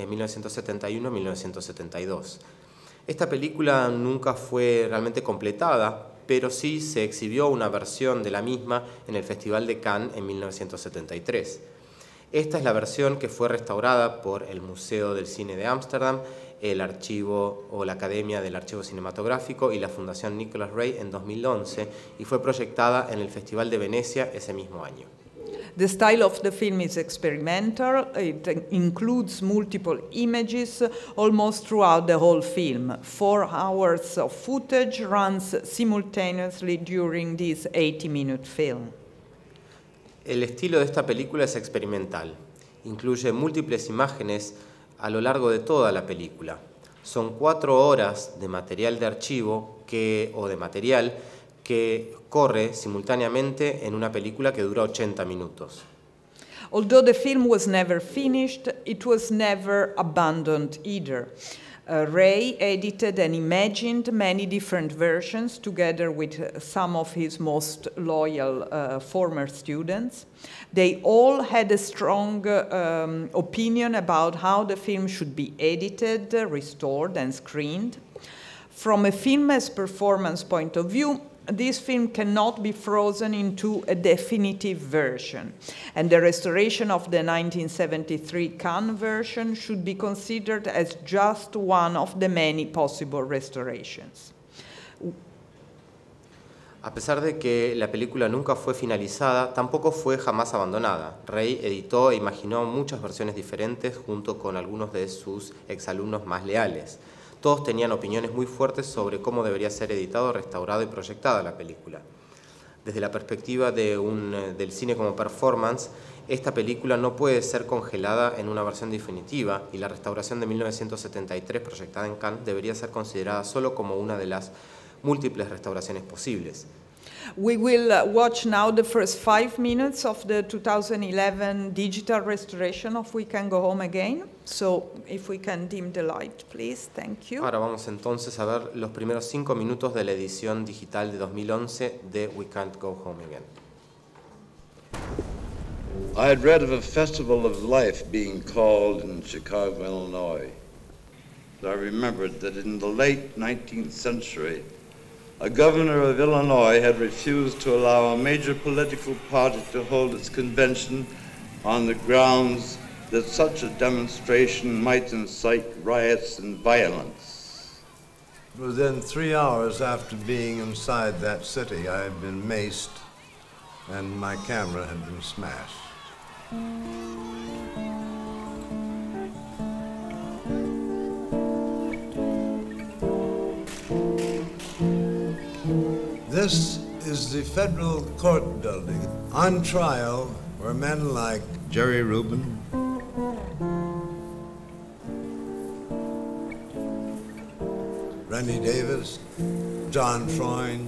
1971-1972. Esta película nunca fue realmente completada, pero sí se exhibió una versión de la misma en el Festival de Cannes en 1973. Esta es la versión que fue restaurada por el Museo del Cine de Ámsterdam, el Archivo o la Academia del Archivo Cinematográfico y la Fundación Nicholas Ray en 2011 y fue proyectada en el Festival de Venecia ese mismo año. The style of the film is experimental. It includes multiple images almost throughout the whole film. 4 hours of footage runs simultaneously during this 80-minute film. El estilo de esta película es experimental. Incluye múltiples imágenes a lo largo de toda la película. Son 4 horas de material de archivo o de material que corre simultáneamente en una película que dura 80 minutos. Although the film was never finished, it was never abandoned either. Ray edited and imagined many different versions together with some of his most loyal former students. They all had a strong opinion about how the film should be edited, restored, and screened. From a film as performance point of view, this film cannot be frozen into a definitive version, and the restoration of the 1973 Cannes version should be considered as just one of the many possible restorations. A pesar de que la película nunca fue finalizada, tampoco fue jamás abandonada. Ray editó e imaginó muchas versiones diferentes junto con algunos de sus exalumnos más leales. Todos tenían opiniones muy fuertes sobre cómo debería ser editado, restaurado y proyectada la película. Desde la perspectiva del cine como performance, esta película no puede ser congelada en una versión definitiva y la restauración de 1973 proyectada en Cannes debería ser considerada solo como una de las múltiples restauraciones posibles. We will watch now the first 5 minutes of the 2011 digital restoration of We Can Go Home Again. So if we can dim the light, please. Thank you. Ahora vamos entonces a ver los primeros 5 minutos de la edición digital de 2011 de We Can't Go Home Again. I had read of a festival of life being called in Chicago, Illinois. I remembered that in the late 19th century, a governor of Illinois had refused to allow a major political party to hold its convention on the grounds that such a demonstration might incite riots and violence. Within 3 hours after being inside that city, I had been maced and my camera had been smashed. This is the Federal Court building. On trial were men like Jerry Rubin, Rennie Davis, John Freund,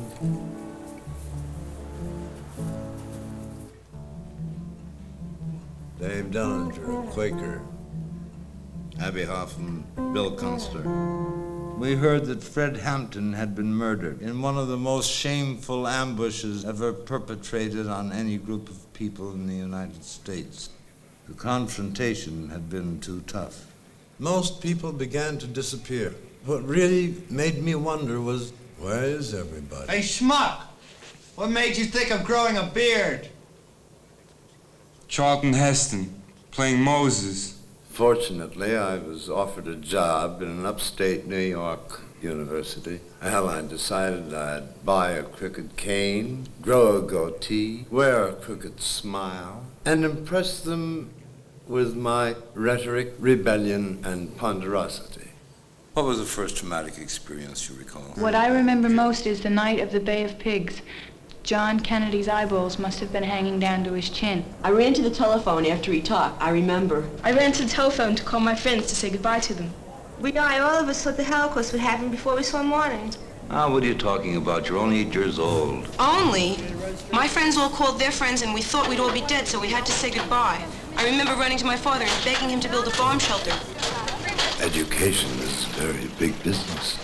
Dave Dellinger, a Quaker, Abby Hoffman, Bill Kunstler. We heard that Fred Hampton had been murdered in one of the most shameful ambushes ever perpetrated on any group of people in the United States. The confrontation had been too tough. Most people began to disappear. What really made me wonder was, where is everybody? Hey, schmuck! What made you think of growing a beard? Charlton Heston, playing Moses. Fortunately, I was offered a job in an upstate New York university. Well, I decided I'd buy a crooked cane, grow a goatee, wear a crooked smile, and impress them with my rhetoric, rebellion, and ponderosity. What was the first traumatic experience you recall? What I remember most is the night of the Bay of Pigs. John Kennedy's eyeballs must have been hanging down to his chin. I ran to the telephone after he talked, I remember. I ran to the telephone to call my friends to say goodbye to them. All of us thought the Holocaust would happen before we saw morning. What are you talking about? You're only 8 years old. Only? My friends all called their friends and we thought we'd all be dead, so we had to say goodbye. I remember running to my father and begging him to build a bomb shelter. Education is very big business.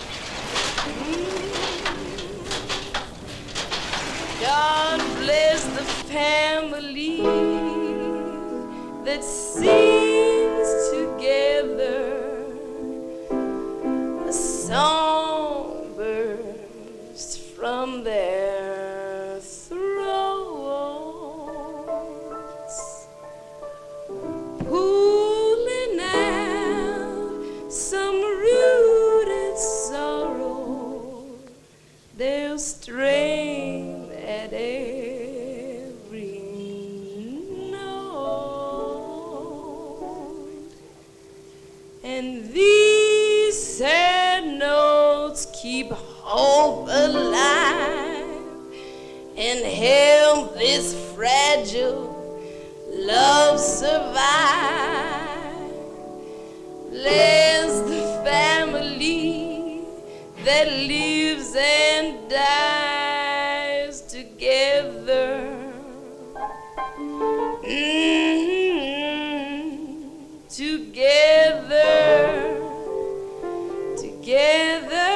God bless the family that sings together. A song bursts from their throats, pulling out some rooted sorrow. They'll strain at every note, and these sad notes keep hope alive and help this fragile love survive. Bless the family that lives and dies together. Together.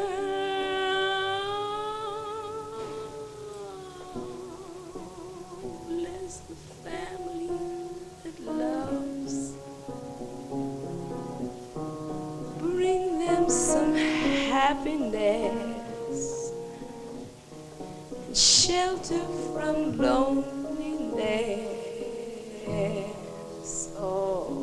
Bless the family that loves. Bring them some happiness and shelter from loneliness. Oh.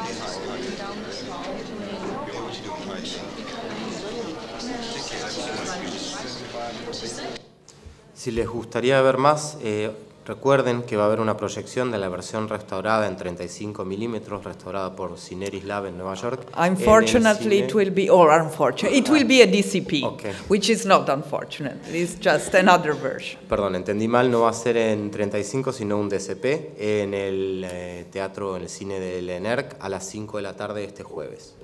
Si les gustaría ver más, recuerden que va a haber una proyección de la versión restaurada en 35 milímetros, restaurada por Cineris Lab en Nueva York. Unfortunately, it will be, or unfortunately, it will be a DCP, which is not unfortunate. It's just another version. Perdón, entendí mal, no va a ser en 35, sino un DCP en el teatro, en el cine del ENERC a las 5 de la tarde este jueves.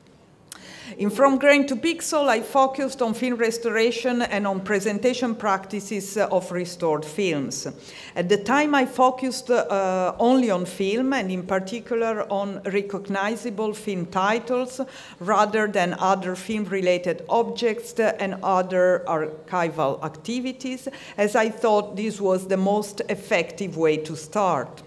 In From Grain to Pixel, I focused on film restoration and on presentation practices of restored films. At the time, I focused only on film, and in particular on recognizable film titles, rather than other film-related objects and other archival activities, as I thought this was the most effective way to start.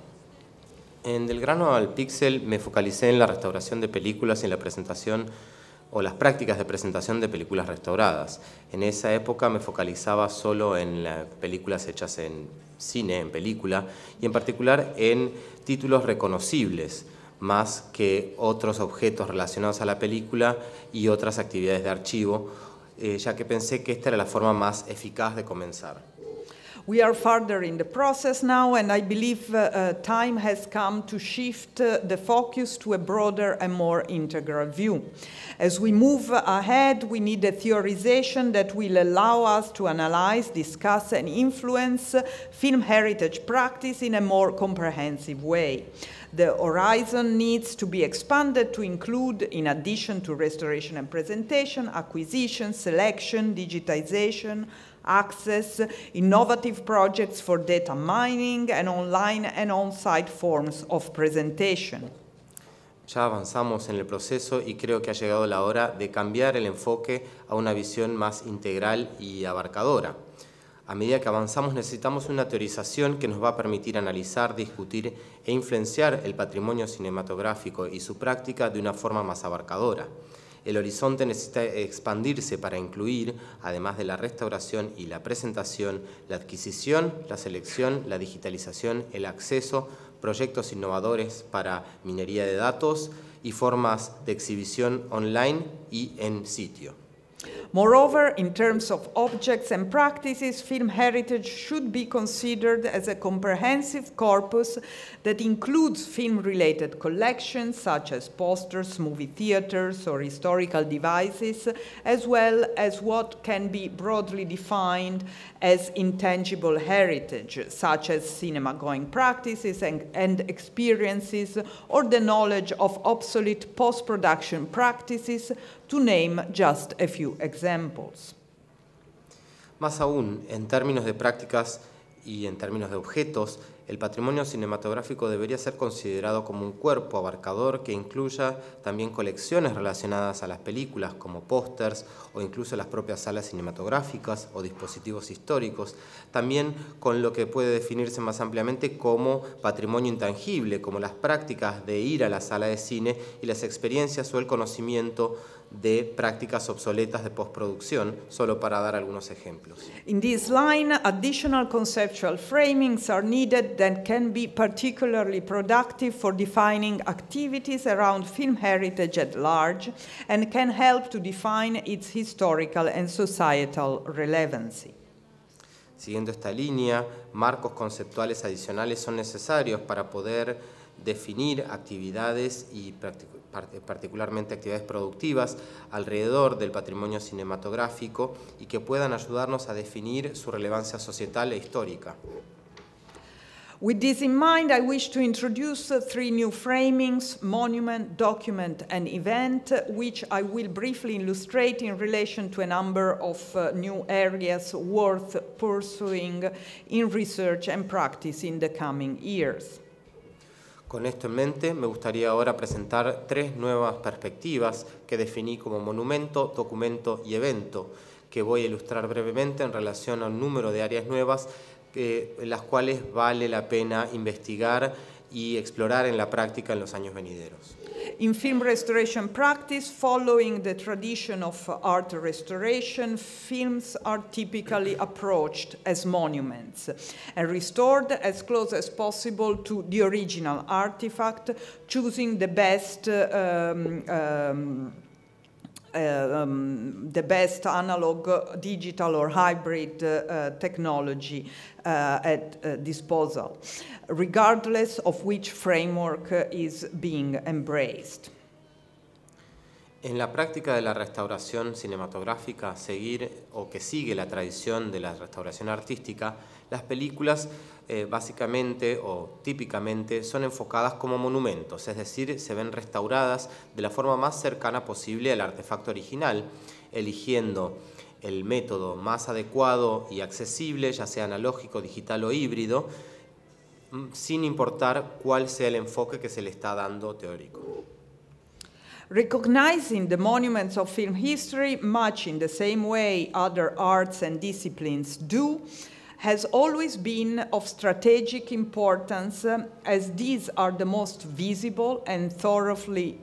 En Del Grano al Pixel me focalicé en la restauración de películas y en la presentación o las prácticas de presentación de películas restauradas. En esa época me focalizaba solo en las películas hechas en cine, en película, y en particular en títulos reconocibles, más que otros objetos relacionados a la película y otras actividades de archivo, ya que pensé que esta era la forma más eficaz de comenzar. We are further in the process now, and I believe time has come to shift the focus to a broader and more integral view. As we move ahead, we need a theorization that will allow us to analyze, discuss, and influence film heritage practice in a more comprehensive way. The horizon needs to be expanded to include, in addition to restoration and presentation, acquisition, selection, digitization, access, innovative projects for data mining, and online and on-site forms of presentation. Ya avanzamos en el proceso y creo que ha llegado la hora de cambiar el enfoque a una visión más integral y abarcadora. A medida que avanzamos necesitamos una teorización que nos va a permitir analizar, discutir e influenciar el patrimonio cinematográfico y su práctica de una forma más abarcadora. El horizonte necesita expandirse para incluir, además de la restauración y la presentación, la adquisición, la selección, la digitalización, el acceso, proyectos innovadores para minería de datos y formas de exhibición online y en sitio. Moreover, in terms of objects and practices, film heritage should be considered as a comprehensive corpus that includes film-related collections, such as posters, movie theaters, or historical devices, as well as what can be broadly defined as intangible heritage, such as cinema-going practices and experiences, or the knowledge of obsolete post-production practices, to name just a few examples. Más aún, en términos de prácticas y en términos de objetos, el patrimonio cinematográfico debería ser considerado como un cuerpo abarcador que incluya también colecciones relacionadas a las películas, como pósters o incluso las propias salas cinematográficas o dispositivos históricos, también con lo que puede definirse más ampliamente como patrimonio intangible, como las prácticas de ir a la sala de cine y las experiencias o el conocimiento de prácticas obsoletas de postproducción, solo para dar algunos ejemplos. In this line, additional conceptual framings are needed that can be particularly productive for defining activities around film heritage at large and can help to define its historical and societal relevancy. Siguiendo esta línea, marcos conceptuales adicionales son necesarios para poder definir actividades y particularmente actividades productivas alrededor del patrimonio cinematográfico y que puedan ayudarnos a definir su relevancia societal e histórica. With this in mind, I wish to introduce three new framings: monument, document, and event, which I will briefly illustrate in relation to a number of new areas worth pursuing in research and practice in the coming years. Con esto en mente, me gustaría ahora presentar tres nuevas perspectivas que definí como monumento, documento y evento, que voy a ilustrar brevemente en relación a un número de áreas nuevas en las cuales vale la pena investigar y explorar en la práctica en los años venideros. In film restoration practice, following the tradition of art restoration, films are typically approached as monuments and restored as close as possible to the original artifact, choosing the best analog, digital, or hybrid technology at disposal, regardless of which framework is being embraced. En la práctica de la restauración cinematográfica, que sigue la tradición de la restauración artística, las películas básicamente o típicamente son enfocadas como monumentos, es decir, se ven restauradas de la forma más cercana posible al artefacto original, eligiendo el método más adecuado y accesible, ya sea analógico, digital o híbrido, sin importar cuál sea el enfoque que se le está dando teórico. Recognizing the monuments of film history, much in the same way other arts and disciplines do, has always been of strategic importance, as these are the most visible and thoroughly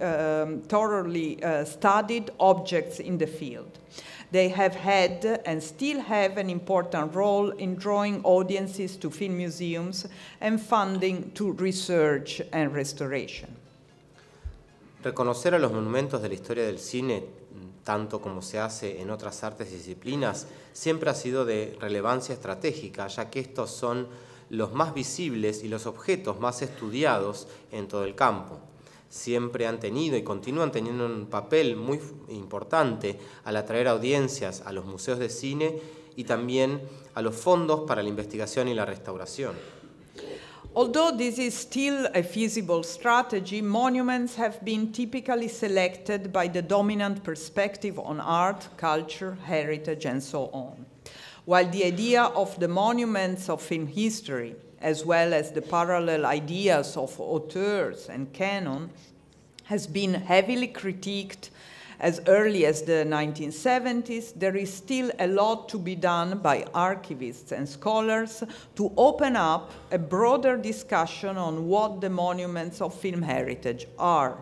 studied objects in the field. They have had and still have an important role in drawing audiences to film museums and funding to research and restoration. Reconocer a los monumentos de la historia del cine, tanto como se hace en otras artes y disciplinas, siempre ha sido de relevancia estratégica, ya que estos son los más visibles y los objetos más estudiados en todo el campo. Siempre han tenido y continúan teniendo un papel muy importante al atraer audiencias a los museos de cine y también a los fondos para la investigación y la restauración. Although this is still a feasible strategy, monuments have been typically selected by the dominant perspective on art, culture, heritage, and so on. While the idea of the monuments of film history, as well as the parallel ideas of auteurs and canon, has been heavily critiqued as early as the 1970s, there is still a lot to be done by archivists and scholars to open up a broader discussion on what the monuments of film heritage are.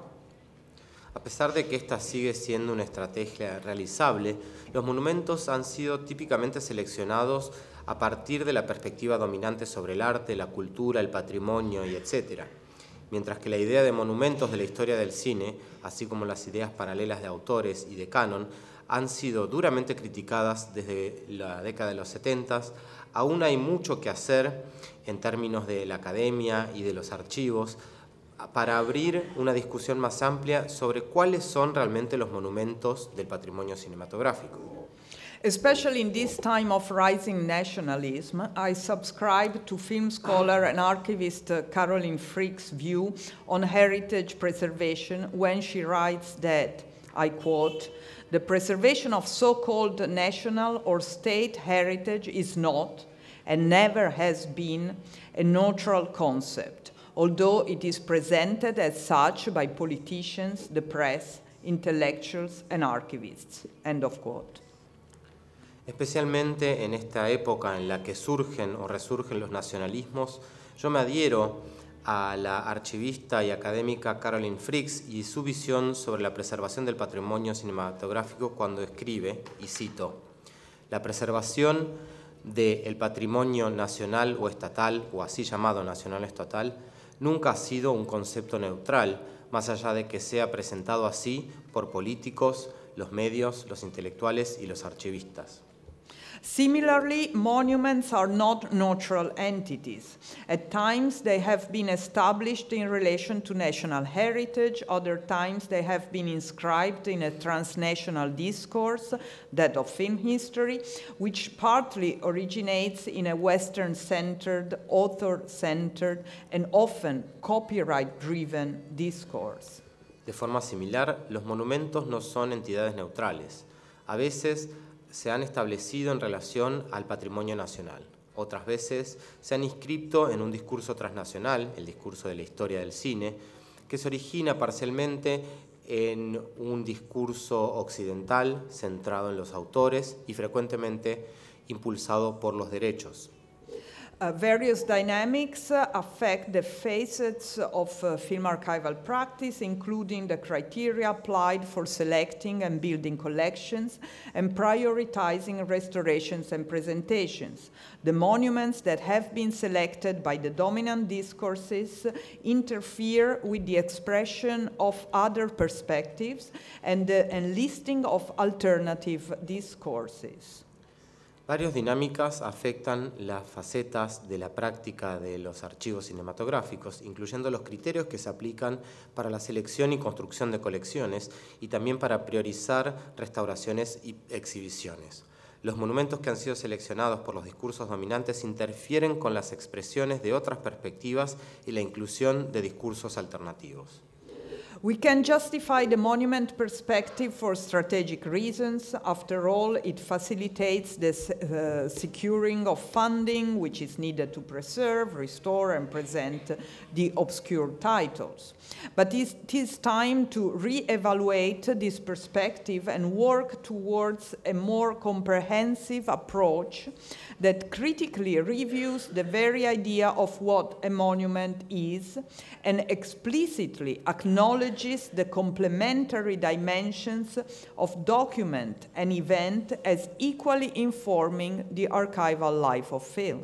A pesar de que esta sigue siendo una estrategia realizable, los monumentos han sido típicamente seleccionados a partir de la perspectiva dominante sobre el arte, la cultura, el patrimonio y etc. Mientras que la idea de monumentos de la historia del cine, así como las ideas paralelas de autores y de canon, han sido duramente criticadas desde la década de los 70, aún hay mucho que hacer en términos de la academia y de los archivos para abrir una discusión más amplia sobre cuáles son realmente los monumentos del patrimonio cinematográfico. Especially in this time of rising nationalism, I subscribe to film scholar and archivist Caroline Frick's view on heritage preservation when she writes that, I quote, "The preservation of so-called national or state heritage is not, and never has been, a neutral concept, although it is presented as such by politicians, the press, intellectuals, and archivists," end of quote. Especialmente en esta época en la que surgen o resurgen los nacionalismos, yo me adhiero a la archivista y académica Caroline Fricks y su visión sobre la preservación del patrimonio cinematográfico cuando escribe, y cito, "La preservación del patrimonio nacional o estatal, o así llamado nacional o estatal, nunca ha sido un concepto neutral, más allá de que sea presentado así por políticos, los medios, los intelectuales y los archivistas." Similarly, monuments are not neutral entities. At times, they have been established in relation to national heritage. Other times, they have been inscribed in a transnational discourse, that of film history, which partly originates in a Western-centered, author-centered, and often copyright-driven discourse. De forma similar, los monumentos no son entidades neutrales. A veces se han establecido en relación al patrimonio nacional. Otras veces se han inscrito en un discurso transnacional, el discurso de la historia del cine, que se origina parcialmente en un discurso occidental centrado en los autores y frecuentemente impulsado por los derechos. Various dynamics affect the facets of film archival practice, including the criteria applied for selecting and building collections and prioritizing restorations and presentations. The monuments that have been selected by the dominant discourses interfere with the expression of other perspectives and the enlisting of alternative discourses. Varias dinámicas afectan las facetas de la práctica de los archivos cinematográficos, incluyendo los criterios que se aplican para la selección y construcción de colecciones y también para priorizar restauraciones y exhibiciones. Los monumentos que han sido seleccionados por los discursos dominantes interfieren con las expresiones de otras perspectivas y la inclusión de discursos alternativos. We can justify the monument perspective for strategic reasons. After all, it facilitates the securing of funding, which is needed to preserve, restore, and present the obscure titles. But it is time to re-evaluate this perspective and work towards a more comprehensive approach that critically reviews the very idea of what a monument is and explicitly acknowledges the complementary dimensions of document and event as equally informing the archival life of film.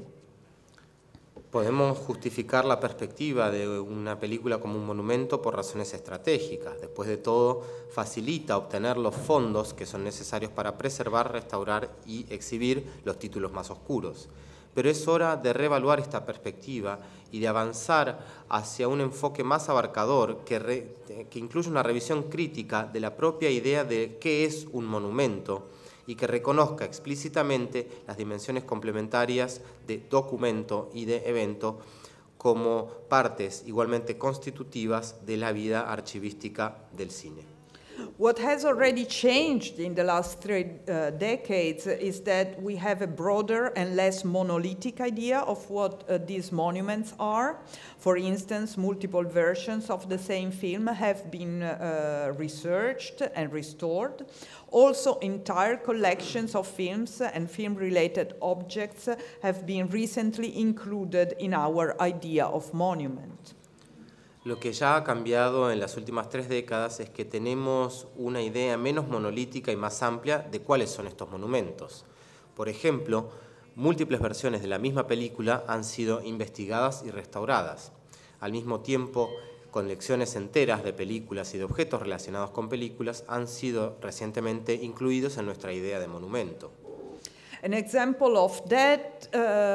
Podemos justificar la perspectiva de una película como un monumento por razones estratégicas. Después de todo, facilita obtener los fondos que son necesarios para preservar, restaurar y exhibir los títulos más oscuros. Pero es hora de reevaluar esta perspectiva y de avanzar hacia un enfoque más abarcador que incluye una revisión crítica de la propia idea de qué es un monumento y que reconozca explícitamente las dimensiones complementarias de documento y de evento como partes igualmente constitutivas de la vida archivística del cine. What has already changed in the last 3 decades is that we have a broader and less monolithic idea of what these monuments are. For instance, multiple versions of the same film have been researched and restored. Also, entire collections of films and film-related objects have been recently included in our idea of monument. Lo que ya ha cambiado en las últimas 3 décadas es que tenemos una idea menos monolítica y más amplia de cuáles son estos monumentos. Por ejemplo, múltiples versiones de la misma película han sido investigadas y restauradas. Al mismo tiempo, colecciones enteras de películas y de objetos relacionados con películas han sido recientemente incluidos en nuestra idea de monumento. An example of that,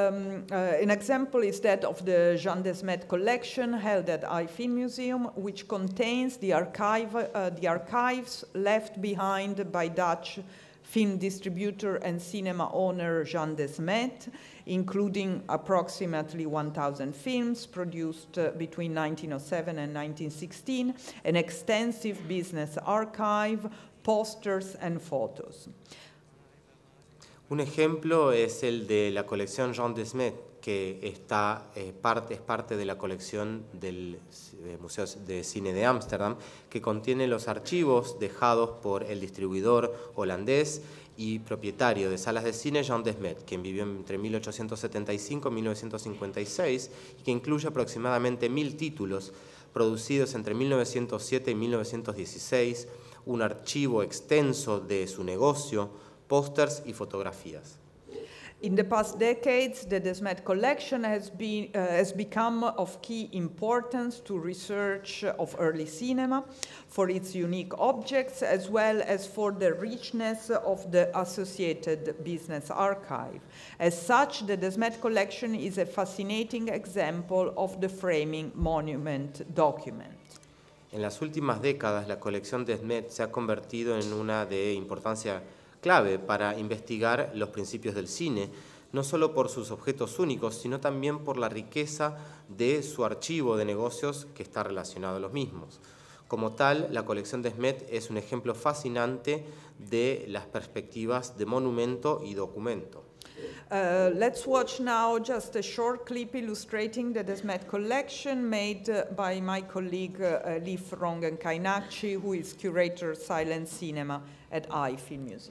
is that of the Jean Desmet collection held at iFilm Museum, which contains the archives left behind by Dutch film distributor and cinema owner Jean Desmet, including approximately 1,000 films produced between 1907 and 1916, an extensive business archive, posters and photos. Un ejemplo es el de la colección Jean Desmet, que es parte de la colección del Museo de Cine de Ámsterdam, que contiene los archivos dejados por el distribuidor holandés y propietario de salas de cine Jean Desmet, quien vivió entre 1875 y 1956 y que incluye aproximadamente 1000 títulos producidos entre 1907 y 1916, un archivo extenso de su negocio, pósters y fotografías. In the past decades, the Desmet collection has become of key importance to research of early cinema for its unique objects as well as for the richness of the associated business archive. As such, the Desmet collection is a fascinating example of the framing monument document. En las últimas décadas, la colección Desmet se ha convertido en una de importancia clave para investigar los principios del cine, no solo por sus objetos únicos, sino también por la riqueza de su archivo de negocios que está relacionado a los mismos. Como tal, la colección Desmet es un ejemplo fascinante de las perspectivas de monumento y documento. Let's watch now just a short clip illustrating the Desmet collection made by my colleague Liv Rongen-Kainakci, who is curator silent cinema at iFilm Museum.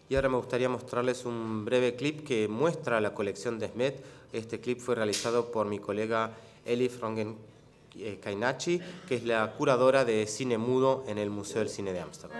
Y ahora me gustaría mostrarles un breve clip que muestra la colección de Smet. Este clip fue realizado por mi colega Elif Rongen-Kainachi, que es la curadora de cine mudo en el Museo del Cine de Ámsterdam.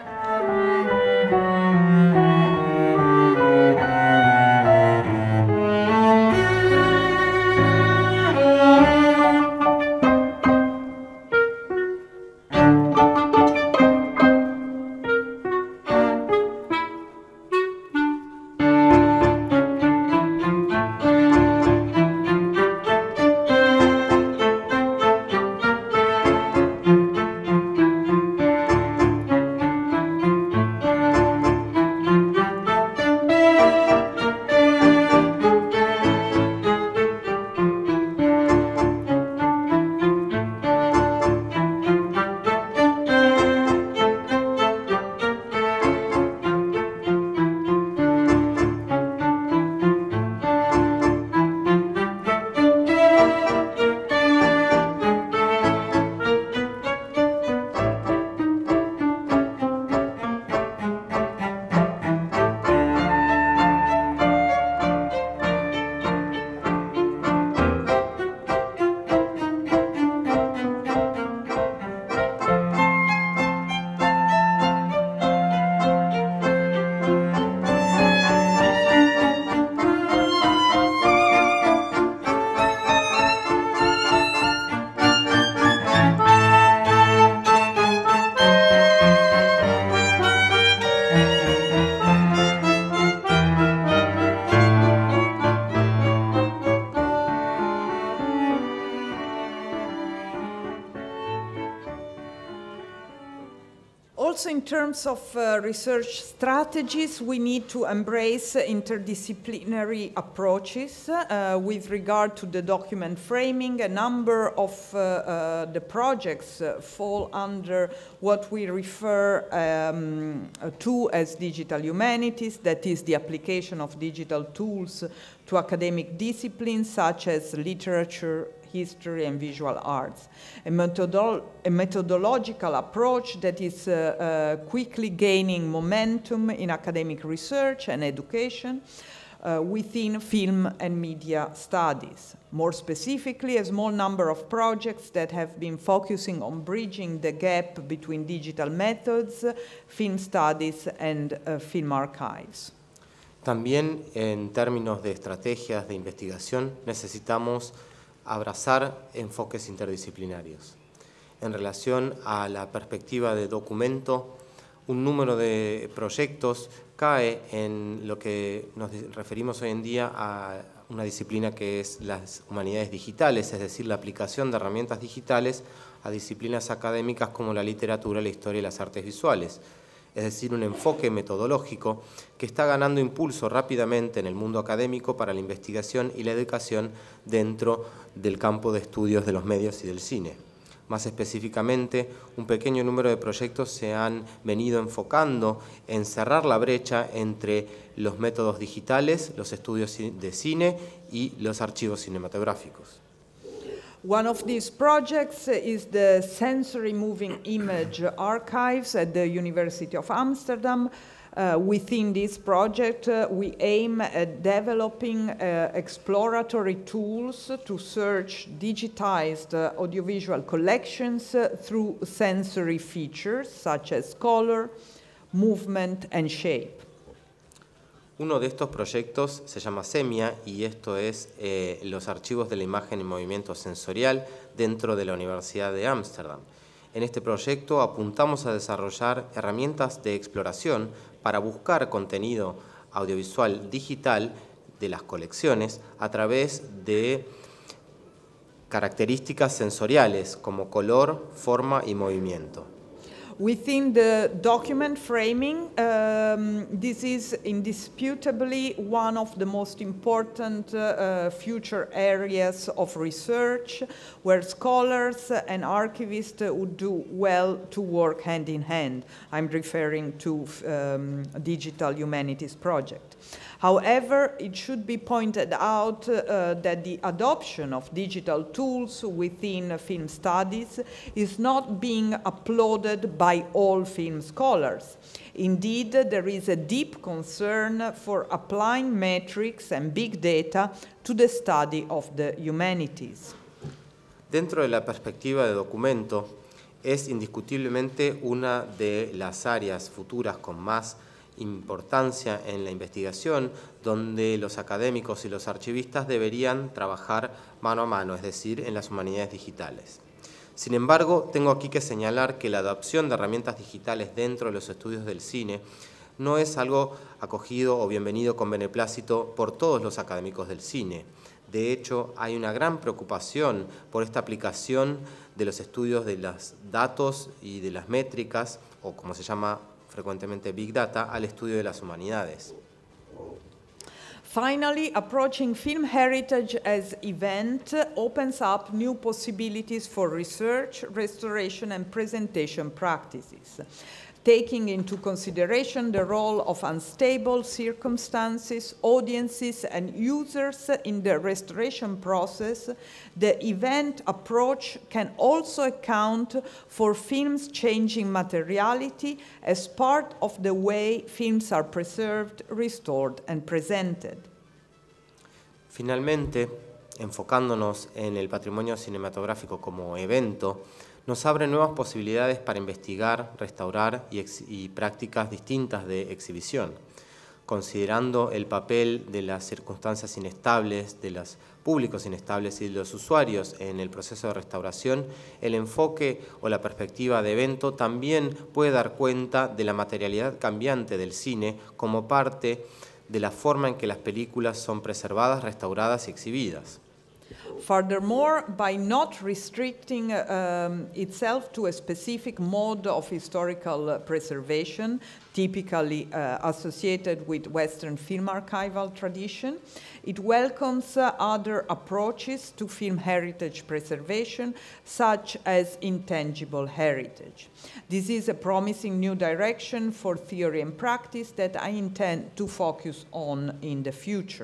Also, in terms of research strategies, we need to embrace interdisciplinary approaches with regard to the document framing. A number of the projects fall under what we refer to as digital humanities, that is the application of digital tools to academic disciplines such as literature, history, and visual arts. A methodological approach that is quickly gaining momentum in academic research and education within film and media studies. More specifically, a small number of projects that have been focusing on bridging the gap between digital methods, film studies, and film archives. También en términos de estrategias de investigación necesitamos abrazar enfoques interdisciplinarios. En relación a la perspectiva de documento, un número de proyectos cae en lo que nos referimos hoy en día a una disciplina que es las humanidades digitales, es decir, la aplicación de herramientas digitales a disciplinas académicas como la literatura, la historia y las artes visuales. Es decir, un enfoque metodológico que está ganando impulso rápidamente en el mundo académico para la investigación y la educación dentro del campo de estudios de los medios y del cine. Más específicamente, un pequeño número de proyectos se han venido enfocando en cerrar la brecha entre los métodos digitales, los estudios de cine y los archivos cinematográficos. One of these projects is the Sensory Moving Image Archives at the University of Amsterdam. Within this project, we aim at developing exploratory tools to search digitized audiovisual collections through sensory features such as color, movement, and shape. Uno de estos proyectos se llama SEMIA y esto es los archivos de la imagen en movimiento sensorial dentro de la Universidad de Ámsterdam. En este proyecto apuntamos a desarrollar herramientas de exploración para buscar contenido audiovisual digital de las colecciones a través de características sensoriales como color, forma y movimiento. Within the document framing, this is indisputably one of the most important future areas of research where scholars and archivists would do well to work hand in hand. I'm referring to Digital Humanities Project. However, it should be pointed out that the adoption of digital tools within film studies is not being applauded by all film scholars. Indeed, there is a deep concern for applying metrics and big data to the study of the humanities. Dentro de la perspectiva de documento, es indiscutiblemente una de las áreas futuras con más importancia en la investigación, donde los académicos y los archivistas deberían trabajar mano a mano, es decir, en las humanidades digitales. Sin embargo, tengo aquí que señalar que la adopción de herramientas digitales dentro de los estudios del cine no es algo acogido o bienvenido con beneplácito por todos los académicos del cine. De hecho, hay una gran preocupación por esta aplicación de los estudios de los datos y de las métricas, o como se llama frecuentemente Big Data, al estudio de las humanidades. Finally, approaching film heritage as event opens up new possibilities for research, restoration, and presentation practices. Taking into consideration the role of unstable circumstances, audiences, and users in the restoration process, the event approach can also account for films' changing materiality as part of the way films are preserved, restored, and presented. Finalmente, enfocándonos en el patrimonio cinematográfico como evento, nos abre nuevas posibilidades para investigar, restaurar y prácticas distintas de exhibición, considerando el papel de las circunstancias inestables, de los públicos inestables y de los usuarios en el proceso de restauración. El enfoque o la perspectiva de evento también puede dar cuenta de la materialidad cambiante del cine como parte de la forma en que las películas son preservadas, restauradas y exhibidas. Furthermore, by not restricting itself to a specific mode of historical preservation, typically associated with Western film archival tradition, it welcomes other approaches to film heritage preservation, such as intangible heritage. This is a promising new direction for theory and practice that I intend to focus on in the future.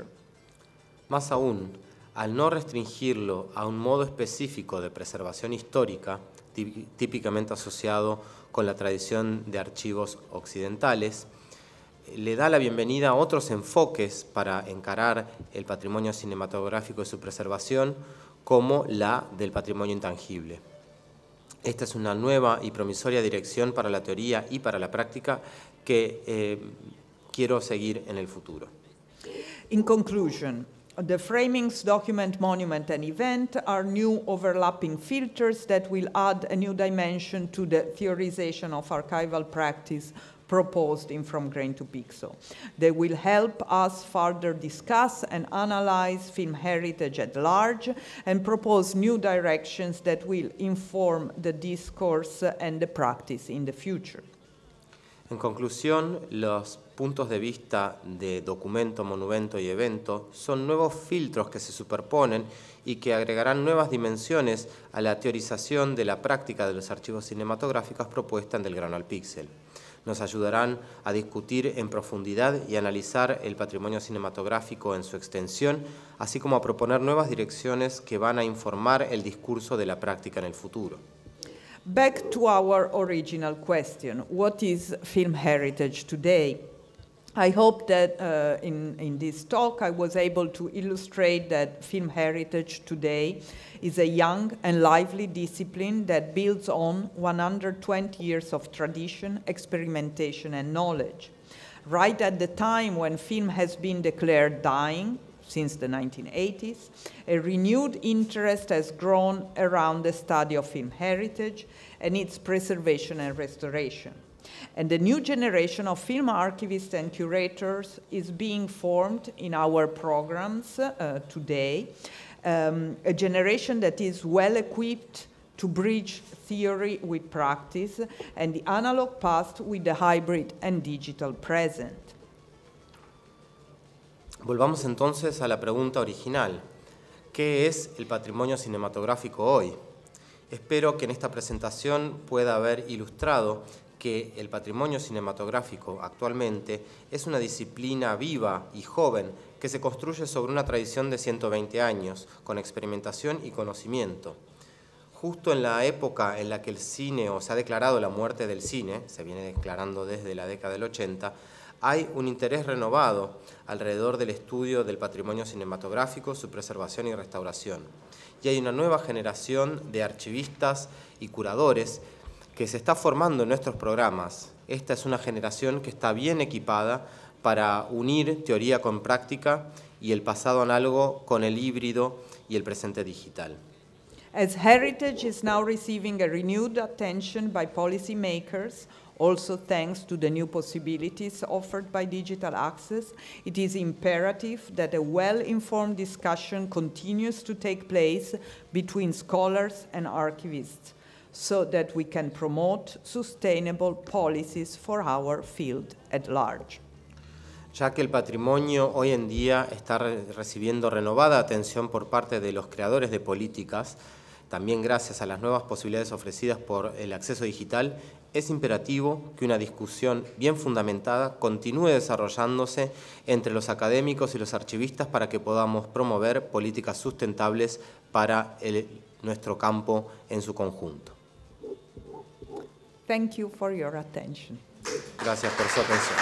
Más aún, al no restringirlo a un modo específico de preservación histórica, típicamente asociado con la tradición de archivos occidentales, le da la bienvenida a otros enfoques para encarar el patrimonio cinematográfico y su preservación, como la del patrimonio intangible. Esta es una nueva y promisoria dirección para la teoría y para la práctica que quiero seguir en el futuro. In conclusion, the framings, document, monument, and event are new overlapping filters that will add a new dimension to the theorization of archival practice proposed in From Grain to Pixel. They will help us further discuss and analyze film heritage at large and propose new directions that will inform the discourse and the practice in the future. En conclusión, los puntos de vista de documento, monumento y evento son nuevos filtros que se superponen y que agregarán nuevas dimensiones a la teorización de la práctica de los archivos cinematográficos propuesta en Del Grano al Píxel. Nos ayudarán a discutir en profundidad y analizar el patrimonio cinematográfico en su extensión, así como a proponer nuevas direcciones que van a informar el discurso de la práctica en el futuro. Back to our original question, what is film heritage today? I hope that in this talk I was able to illustrate that film heritage today is a young and lively discipline that builds on 120 years of tradition, experimentation, and knowledge. Right at the time when film has been declared dying, since the 1980s, a renewed interest has grown around the study of film heritage and its preservation and restoration. And the new generation of film archivists and curators is being formed in our programs today, a generation that is well equipped to bridge theory with practice and the analog past with the hybrid and digital present. Volvamos entonces a la pregunta original. ¿Qué es el patrimonio cinematográfico hoy? Espero que en esta presentación pueda haber ilustrado que el patrimonio cinematográfico actualmente es una disciplina viva y joven que se construye sobre una tradición de 120 años, con experimentación y conocimiento. Justo en la época en la que el cine, o se ha declarado la muerte del cine, se viene declarando desde la década del 80, hay un interés renovado alrededor del estudio del patrimonio cinematográfico, su preservación y restauración. Y hay una nueva generación de archivistas y curadores que se está formando en nuestros programas. Esta es una generación que está bien equipada para unir teoría con práctica y el pasado análogo con el híbrido y el presente digital. As heritage is now receiving a renewed attention by policymakers, also thanks to the new possibilities offered by digital access, it is imperative that a well-informed discussion continues to take place between scholars and archivists, so that we can promote sustainable policies for our field at large. Ya que el patrimonio hoy en día está recibiendo renovada atención por parte de los creadores de políticas, también gracias a las nuevas posibilidades ofrecidas por el acceso digital, es imperativo que una discusión bien fundamentada continúe desarrollándose entre los académicos y los archivistas para que podamos promover políticas sustentables para nuestro campo en su conjunto. Thank you for your attention. Gracias por su atención.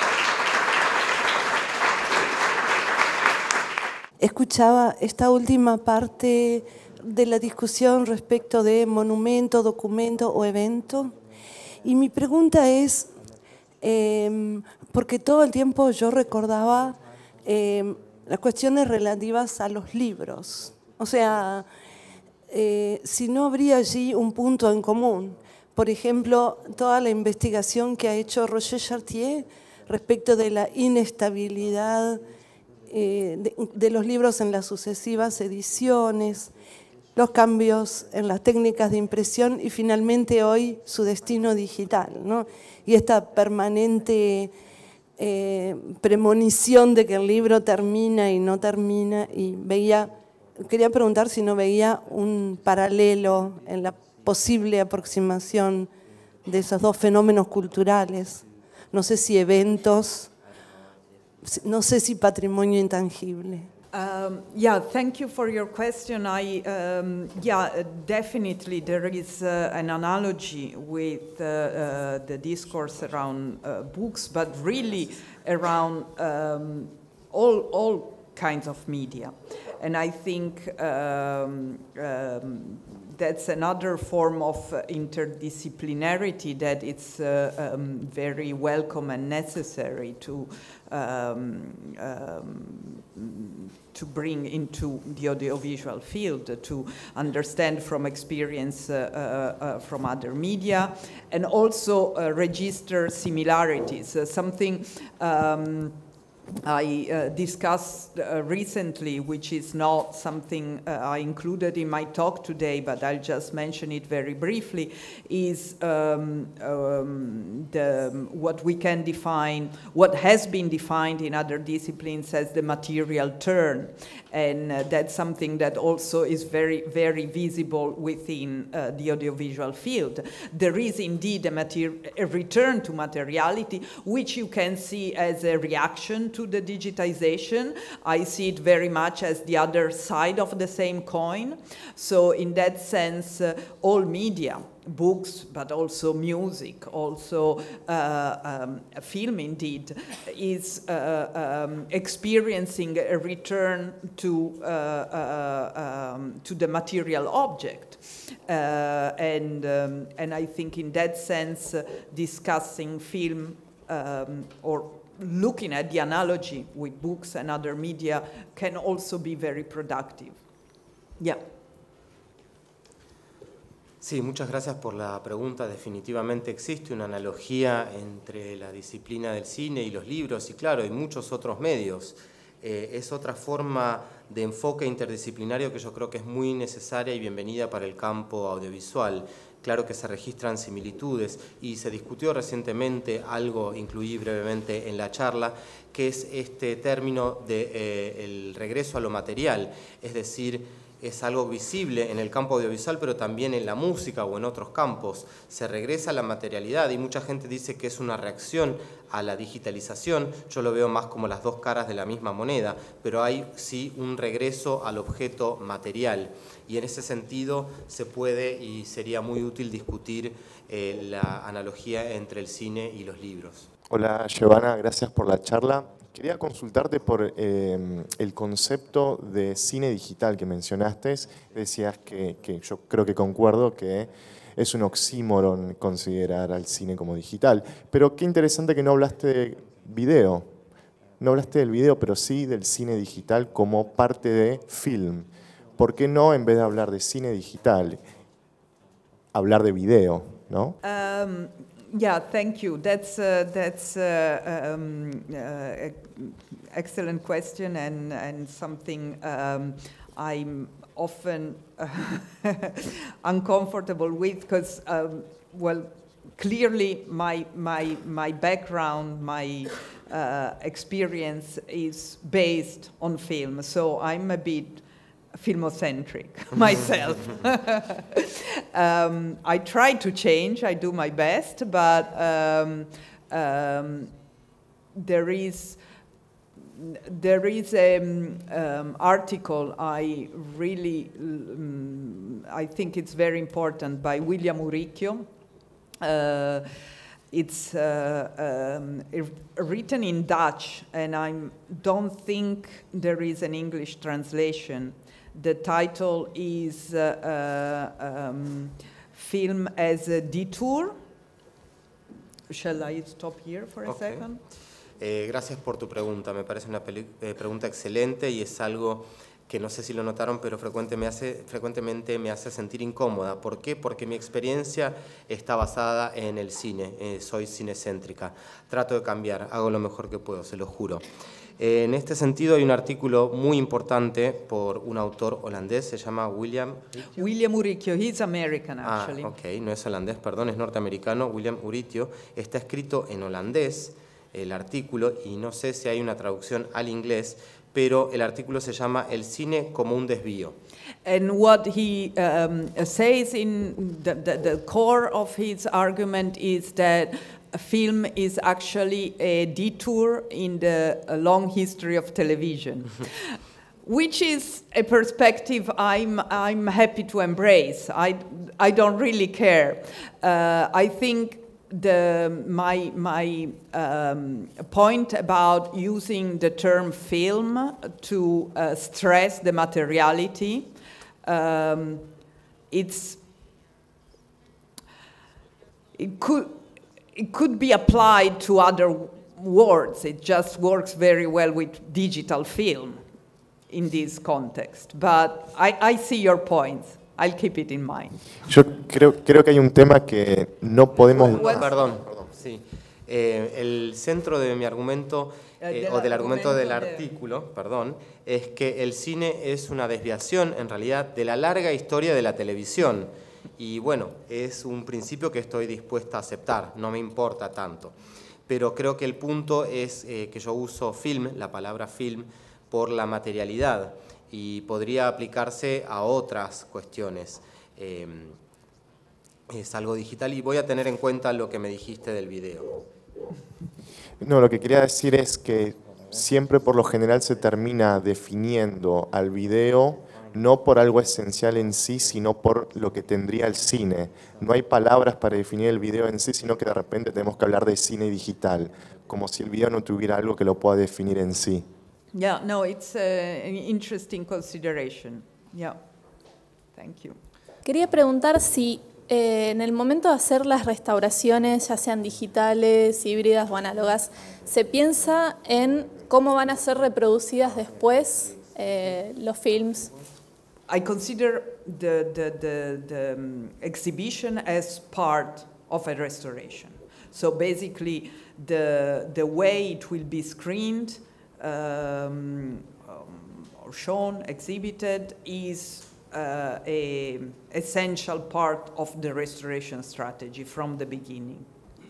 Escuchaba esta última parte de la discusión respecto de monumento, documento o evento. Y mi pregunta es, porque todo el tiempo yo recordaba las cuestiones relativas a los libros. O sea, si no habría allí un punto en común. Por ejemplo, toda la investigación que ha hecho Roger Chartier respecto de la inestabilidad de los libros en las sucesivas ediciones, los cambios en las técnicas de impresión y finalmente hoy su destino digital, ¿no? Y esta permanente premonición de que el libro termina y no termina. Y quería preguntar si no veía un paralelo en la posible aproximación de esos dos fenómenos culturales. No sé si eventos, no sé si patrimonio intangible. Thank you for your question. Definitely there is an analogy with the discourse around books, but really around all kinds of media. And I think that's another form of interdisciplinarity that it's very welcome and necessary to bring into the audiovisual field, to understand from experience from other media, and also register similarities. Something I discussed recently, which is not something I included in my talk today, but I'll just mention it very briefly, is what we can define, what has been defined in other disciplines as the material turn. And that's something that also is very, very visible within the audiovisual field. There is indeed a return to materiality, which you can see as a reaction to the digitization. I see it very much as the other side of the same coin. So in that sense, all media, books, but also music, also film indeed, is experiencing a return to the material object. And I think in that sense, discussing film or looking at the analogy with books and other media can also be very productive. Yeah. Sí, muchas gracias por la pregunta. Definitivamente existe una analogía entre la disciplina del cine y los libros y, claro, y muchos otros medios. Es otra forma de enfoque interdisciplinario que yo creo que es muy necesaria y bienvenida para el campo audiovisual. Claro que se registran similitudes y se discutió recientemente, algo incluí brevemente en la charla, que es este término de el regreso a lo material, es decir, es algo visible en el campo audiovisual, pero también en la música o en otros campos. Se regresa a la materialidad y mucha gente dice que es una reacción a la digitalización. Yo lo veo más como las dos caras de la misma moneda, pero hay sí un regreso al objeto material. Y en ese sentido se puede y sería muy útil discutir la analogía entre el cine y los libros. Hola, Giovanna, gracias por la charla. Quería consultarte por el concepto de cine digital que mencionaste. Decías que yo creo que concuerdo que es un oxímoron considerar al cine como digital. Pero qué interesante que no hablaste de video. No hablaste del video, pero sí del cine digital como parte de film. ¿Por qué no, en vez de hablar de cine digital, hablar de video, no? Yeah, thank you. That's excellent question and something I'm often uncomfortable with because, well, clearly my background, my experience is based on film, so I'm a bit filmocentric myself. I try to change, I do my best, but there is an article I really, I think it's very important, by William Uricchio. It's written in Dutch, and I don't think there is an English translation. The title is Film as a Detour. Shall I stop here for a second? Gracias por tu pregunta. Me parece una pregunta excelente y es algo que no sé si lo notaron, pero frecuentemente me hace sentir incómoda. ¿Por qué? Porque mi experiencia está basada en el cine. Soy cinecéntrica. Trato de cambiar, hago lo mejor que puedo, se lo juro. En este sentido hay un artículo muy importante por un autor holandés, se llama William Uricchio. He's American, actually. Ok, no es holandés, perdón, es norteamericano. William Uricchio. Está escrito en holandés el artículo y no sé si hay una traducción al inglés, pero el artículo se llama El cine como un desvío. And what he says in the core of his argument is that a film is actually a detour in the long history of television, which is a perspective I'm happy to embrace. I don't really care. I think my point about using the term film to stress the materiality, it could be applied to other words. It just works very well with digital film in this context. But I see your points. I'll keep it in mind. Yo creo que hay un tema que no podemos... Perdón, sí. El centro de mi argumento, o del argumento del artículo, perdón, es que el cine es una desviación, en realidad, de la larga historia de la televisión. Y bueno, es un principio que estoy dispuesta a aceptar, no me importa tanto. Pero creo que el punto es que yo uso film, la palabra film, por la materialidad y podría aplicarse a otras cuestiones. Es algo digital y voy a tener en cuenta lo que me dijiste del video. No, lo que quería decir es que siempre por lo general se termina definiendo al video no por algo esencial en sí, sino por lo que tendría el cine. No hay palabras para definir el video en sí, sino que de repente tenemos que hablar de cine digital, como si el video no tuviera algo que lo pueda definir en sí. Yeah, no, it's an interesting consideration. Yeah, thank you. Quería preguntar si en el momento de hacer las restauraciones, ya sean digitales, híbridas o análogas, se piensa en cómo van a ser reproducidas después los films. I consider the exhibition as part of a restoration. So basically, the way it will be screened or shown, exhibited, is an essential part of the restoration strategy from the beginning.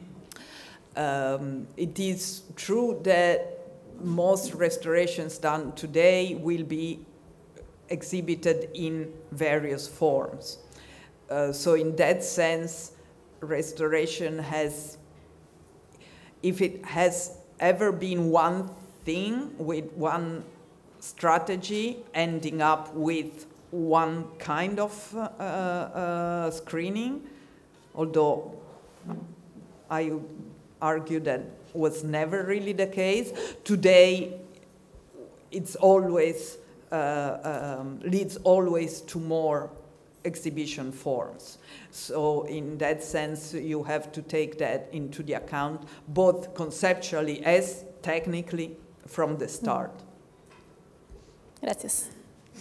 It is true that most restorations done today will be exhibited in various forms. So in that sense, restoration has, if it has ever been one thing with one strategy ending up with one kind of screening, although I argue that was never really the case. Today, it's always leads always to more exhibition forms. So in that sense, you have to take that into the account, both conceptually as technically from the start. Gracias.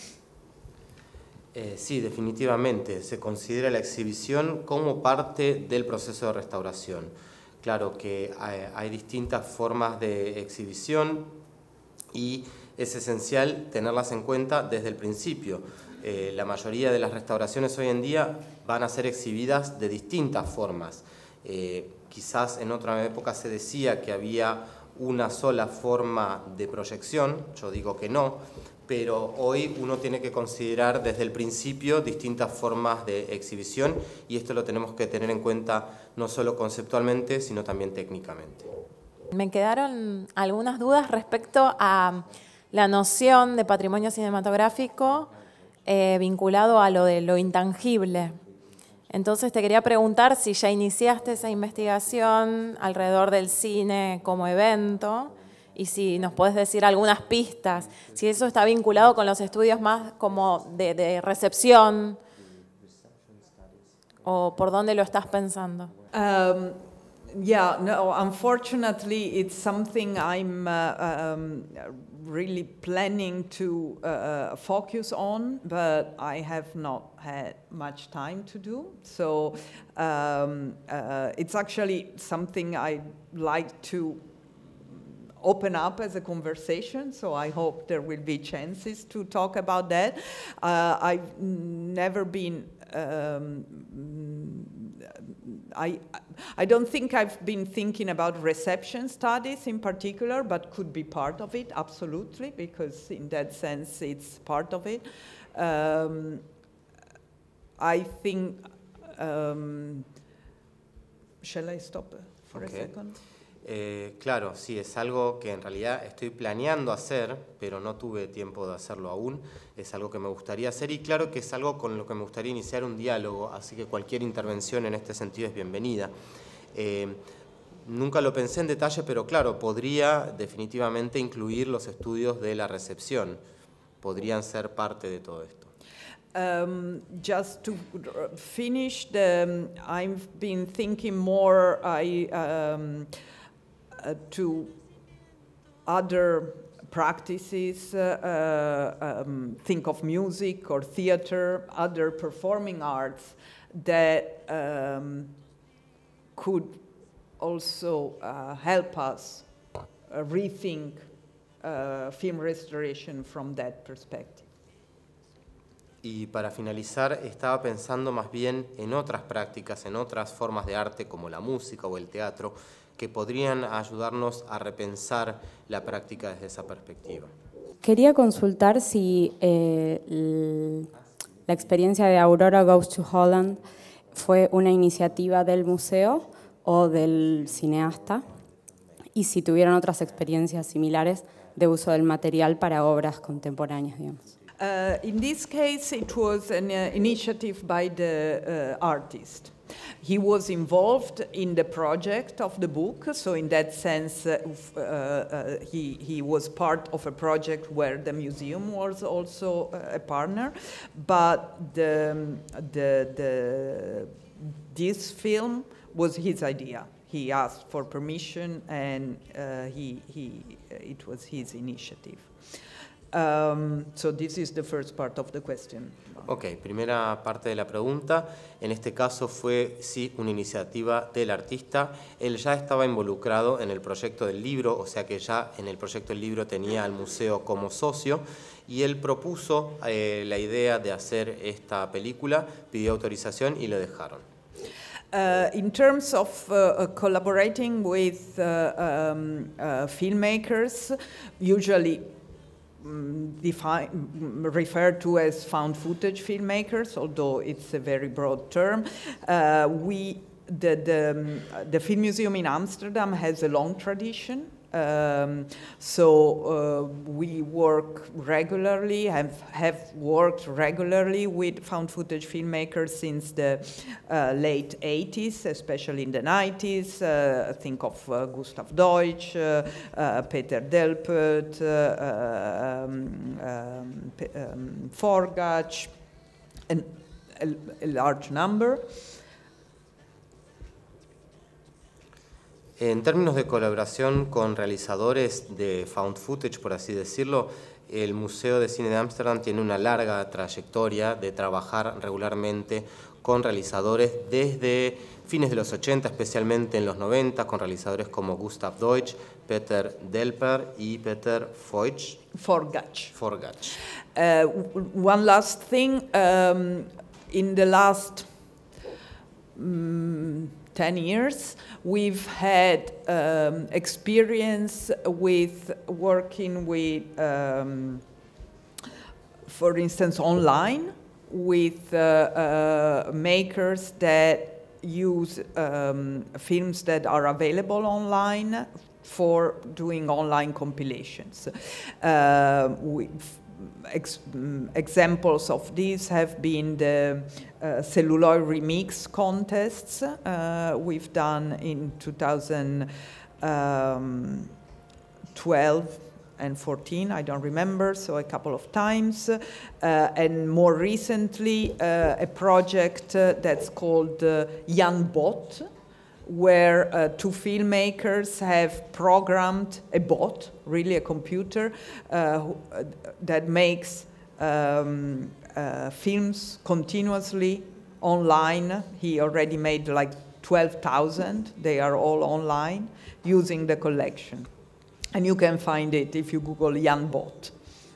Sí, definitivamente. Se considera la exhibición como parte del proceso de restauración. Claro que hay distintas formas de exhibición y es esencial tenerlas en cuenta desde el principio. La mayoría de las restauraciones hoy en día van a ser exhibidas de distintas formas. Quizás en otra época se decía que había una sola forma de proyección, yo digo que no, pero hoy uno tiene que considerar desde el principio distintas formas de exhibición y esto lo tenemos que tener en cuenta no solo conceptualmente, sino también técnicamente. Me quedaron algunas dudas respecto a la noción de patrimonio cinematográfico vinculado a lo de lo intangible. Entonces te quería preguntar si ya iniciaste esa investigación alrededor del cine como evento y si nos podés decir algunas pistas, si eso está vinculado con los estudios más como de recepción o por dónde lo estás pensando. Yeah, no, unfortunately, it's something I'm really planning to focus on, but I have not had much time to do. So it's actually something I'd like to open up as a conversation, so I hope there will be chances to talk about that. I've never been I don't think I've been thinking about reception studies in particular, but could be part of it, absolutely, because in that sense it's part of it. I think, shall I stop for a second? Claro, sí, es algo que en realidad estoy planeando hacer, pero no tuve tiempo de hacerlo aún. Es algo que me gustaría hacer y claro que es algo con lo que me gustaría iniciar un diálogo, así que cualquier intervención en este sentido es bienvenida. Nunca lo pensé en detalle, pero claro, podría definitivamente incluir los estudios de la recepción. Podrían ser parte de todo esto. Just to finish, I've been thinking more to other practices, think of music or theater, other performing arts that could also help us rethink film restoration from that perspective. Y para finalizar, estaba pensando más bien en otras prácticas, en otras formas de arte como la música o el teatro, que podrían ayudarnos a repensar la práctica desde esa perspectiva. Quería consultar si la experiencia de Aurora Goes to Holland fue una iniciativa del museo o del cineasta y si tuvieron otras experiencias similares de uso del material para obras contemporáneas, digamos. In this case, it was an initiative by the artist. He was involved in the project of the book, so in that sense, he was part of a project where the museum was also a partner. But this film was his idea. He asked for permission, and it was his initiative. So this is the first part of the question. Ok, primera parte de la pregunta. En este caso fue, sí, una iniciativa del artista. Él ya estaba involucrado en el proyecto del libro, o sea que ya en el proyecto del libro tenía al museo como socio, y él propuso la idea de hacer esta película, pidió autorización y le dejaron. In terms of collaborating with filmmakers, usually referred to as found footage filmmakers, although it's a very broad term. The Film Museum in Amsterdam has a long tradition. We work regularly, have worked regularly with found footage filmmakers since the late 80s, especially in the 90s. Think of Gustav Deutsch, Peter Delpert, Forgach, and a large number. En términos de colaboración con realizadores de found footage, por así decirlo, el Museo de Cine de Ámsterdam tiene una larga trayectoria de trabajar regularmente con realizadores desde fines de los 80, especialmente en los 90, con realizadores como Gustav Deutsch, Peter Delpert y Peter Forgach. One last thing, in the last 10 years, we've had experience with working with, for instance, online, with makers that use films that are available online for doing online compilations. Examples of these have been the celluloid remix contests we've done in 2012 and 14, I don't remember, so a couple of times. And more recently, a project that's called Jan Bot, where two filmmakers have programmed a bot, really a computer, that makes films continuously online. He already made like 12,000. They are all online using the collection. And you can find it if you Google Jan Bot.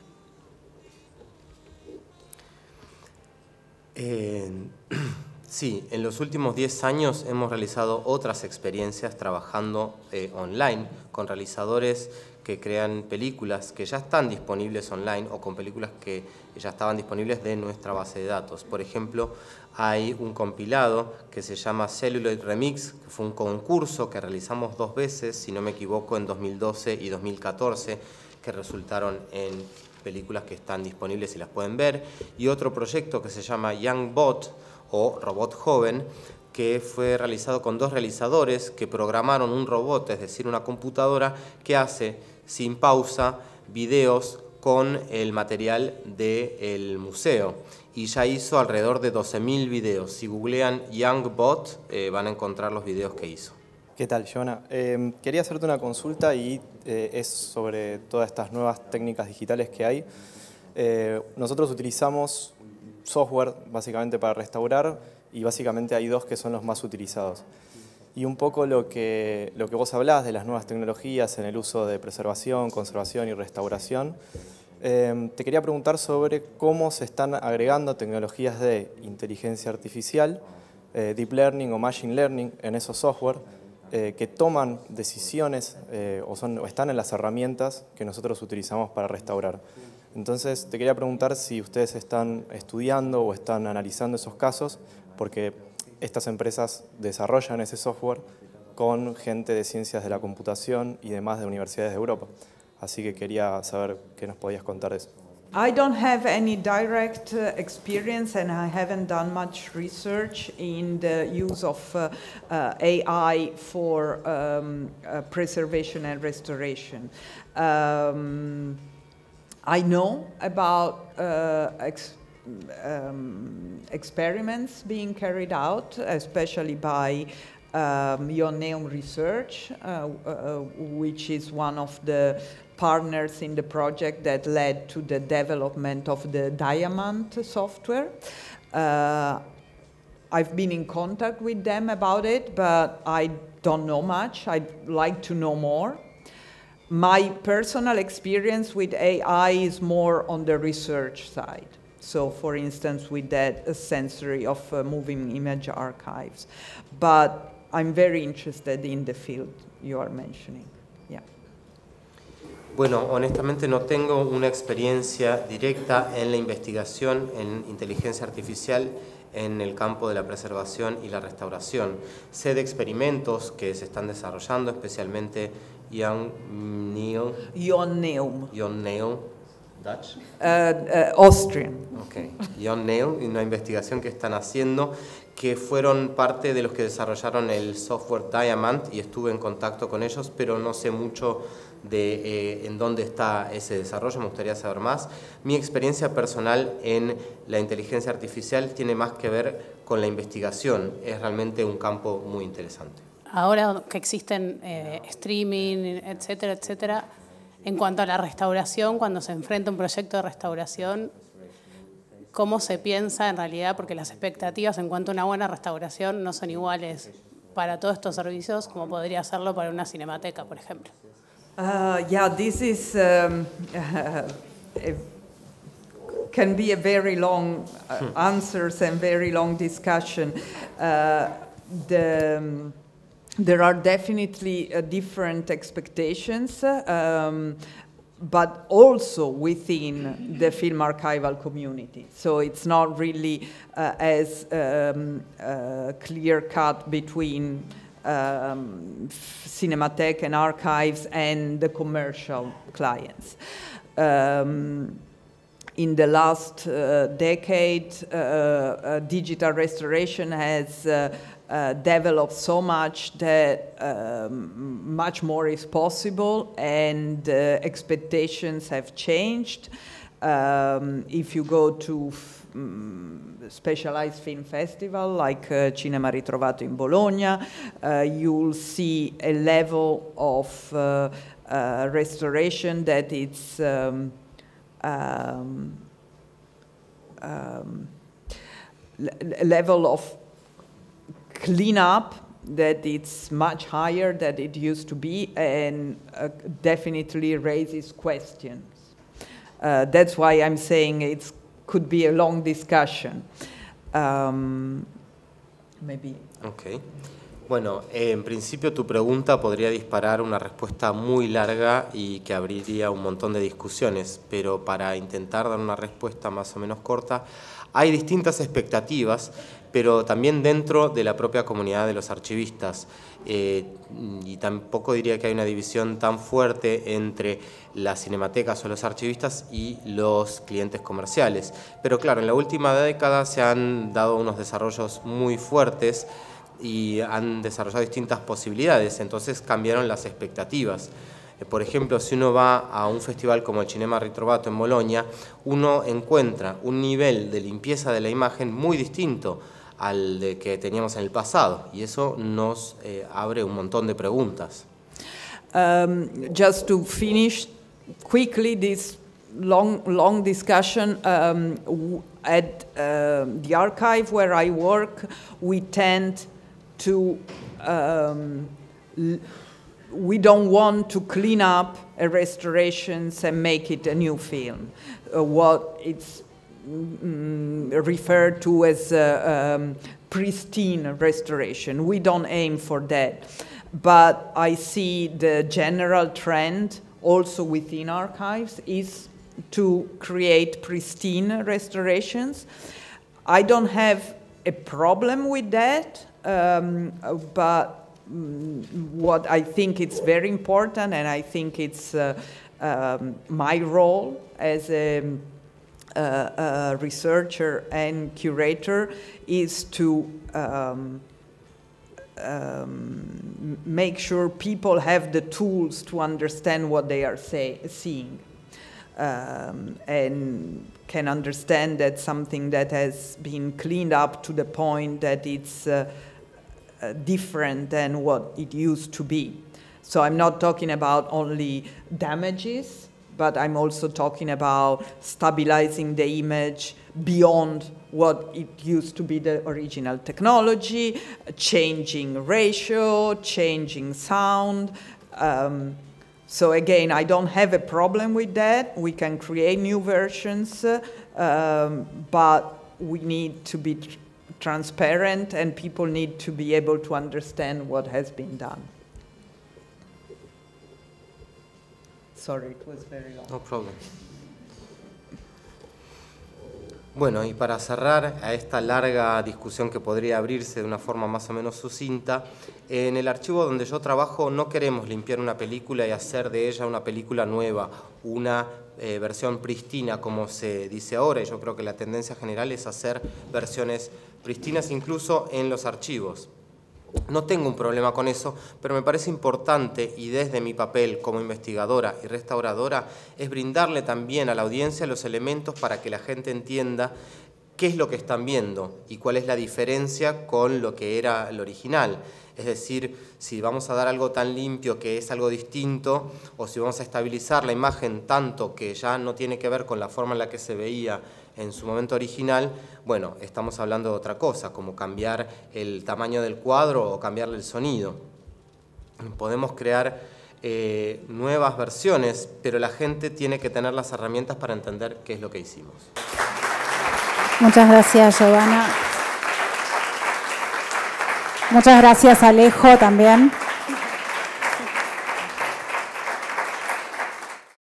Sí, en los últimos 10 años hemos realizado otras experiencias trabajando online con realizadores que crean películas que ya están disponibles online o con películas que ya estaban disponibles de nuestra base de datos. Por ejemplo, hay un compilado que se llama Celluloid Remix, que fue un concurso que realizamos 2 veces, si no me equivoco, en 2012 y 2014, que resultaron en películas que están disponibles y las pueden ver. Y otro proyecto que se llama Young Bot, o Robot Joven, que fue realizado con 2 realizadores que programaron un robot, es decir, una computadora que hace sin pausa videos con el material del museo. Y ya hizo alrededor de 12.000 videos. Si googlean Young Bot, van a encontrar los videos que hizo. ¿Qué tal, Joana? Quería hacerte una consulta y es sobre todas estas nuevas técnicas digitales que hay. Nosotros utilizamos software básicamente para restaurar y básicamente hay 2 que son los más utilizados. Y un poco lo que vos hablás de las nuevas tecnologías en el uso de preservación, conservación y restauración, te quería preguntar sobre cómo se están agregando tecnologías de inteligencia artificial, deep learning o machine learning en esos software que toman decisiones o están en las herramientas que nosotros utilizamos para restaurar. Entonces, te quería preguntar si ustedes están estudiando o están analizando esos casos, porque estas empresas desarrollan ese software con gente de ciencias de la computación y demás de universidades de Europa. Así que quería saber qué nos podías contar de eso. I don't have any direct experience, and I haven't done much research in the use of AI for preservation and restoration. I know about experiments being carried out, especially by Ioneum Research, which is one of the partners in the project that led to the development of the Diamant software. I've been in contact with them about it, but I don't know much. I'd like to know more. My personal experience with AI is more on the research side. So, for instance, with that sensory of moving image archives. But I'm very interested in the field you are mentioning. Yeah. Bueno, honestamente no tengo una experiencia directa en la investigación en inteligencia artificial en el campo de la preservación y la restauración. Sé de experimentos que se están desarrollando, especialmente Jan Neum, Dutch? Austrian. Okay. Jan Neum, y una investigación que están haciendo, que fueron parte de los que desarrollaron el software Diamant, y estuve en contacto con ellos, pero no sé mucho de en dónde está ese desarrollo, me gustaría saber más. Mi experiencia personal en la inteligencia artificial tiene más que ver con la investigación, es realmente un campo muy interesante. Ahora que existen streaming, etcétera, etcétera, en cuanto a la restauración, cuando se enfrenta un proyecto de restauración, ¿cómo se piensa en realidad? Porque las expectativas en cuanto a una buena restauración no son iguales para todos estos servicios como podría serlo para una cinemateca, por ejemplo. Yeah, this is can be a very long answers and very long discussion. There are definitely different expectations, but also within the film archival community. So it's not really as clear-cut between Cinematheque and archives and the commercial clients. In the last decade, digital restoration has developed so much that much more is possible, and expectations have changed. If you go to specialized film festival like Cinema Ritrovato in Bologna, you'll see a level of restoration that it's level of cleanup that it's much higher than it used to be, and definitely raises questions. That's why I'm saying it could be a long discussion. Maybe. Okay. Bueno, en principio tu pregunta podría disparar una respuesta muy larga y que abriría un montón de discusiones, pero para intentar dar una respuesta más o menos corta, hay distintas expectativas, pero también dentro de la propia comunidad de los archivistas. Y tampoco diría que hay una división tan fuerte entre las cinematecas o los archivistas y los clientes comerciales. Pero claro, en la última década se han dado unos desarrollos muy fuertes y han desarrollado distintas posibilidades, entonces cambiaron las expectativas. Por ejemplo, si uno va a un festival como el Cinema Ritrovato en Bologna, uno encuentra un nivel de limpieza de la imagen muy distinto al de que teníamos en el pasado, y eso nos abre un montón de preguntas. Just to finish quickly this long discussion, at the archive where I work, we tend to we don't want to clean up restorations and make it a new film. What it's referred to as pristine restoration. We don't aim for that. But I see the general trend also within archives is to create pristine restorations. I don't have a problem with that, but what I think it's very important, and I think it's my role as a researcher and curator, is to make sure people have the tools to understand what they are seeing, and can understand that something that has been cleaned up to the point that it's different than what it used to be. So I'm not talking about only damages, but I'm also talking about stabilizing the image beyond what it used to be the original technology, changing ratio, changing sound. So again, I don't have a problem with that. We can create new versions, but we need to be transparent, and people need to be able to understand what has been done. Sorry, it was very long. No problem. Bueno, y para cerrar a esta larga discusión que podría abrirse de una forma más o menos sucinta, en el archivo donde yo trabajo no queremos limpiar una película y hacer de ella una película nueva, una versión prístina como se dice ahora, y yo creo que la tendencia general es hacer versiones prístinas incluso en los archivos. No tengo un problema con eso, pero me parece importante, y desde mi papel como investigadora y restauradora, es brindarle también a la audiencia los elementos para que la gente entienda qué es lo que están viendo y cuál es la diferencia con lo que era el original. Es decir, si vamos a dar algo tan limpio que es algo distinto, o si vamos a estabilizar la imagen tanto que ya no tiene que ver con la forma en la que se veía en su momento original, bueno, estamos hablando de otra cosa, como cambiar el tamaño del cuadro o cambiarle el sonido. Podemos crear nuevas versiones, pero la gente tiene que tener las herramientas para entender qué es lo que hicimos. Muchas gracias, Giovanna. Muchas gracias, Alejo, también.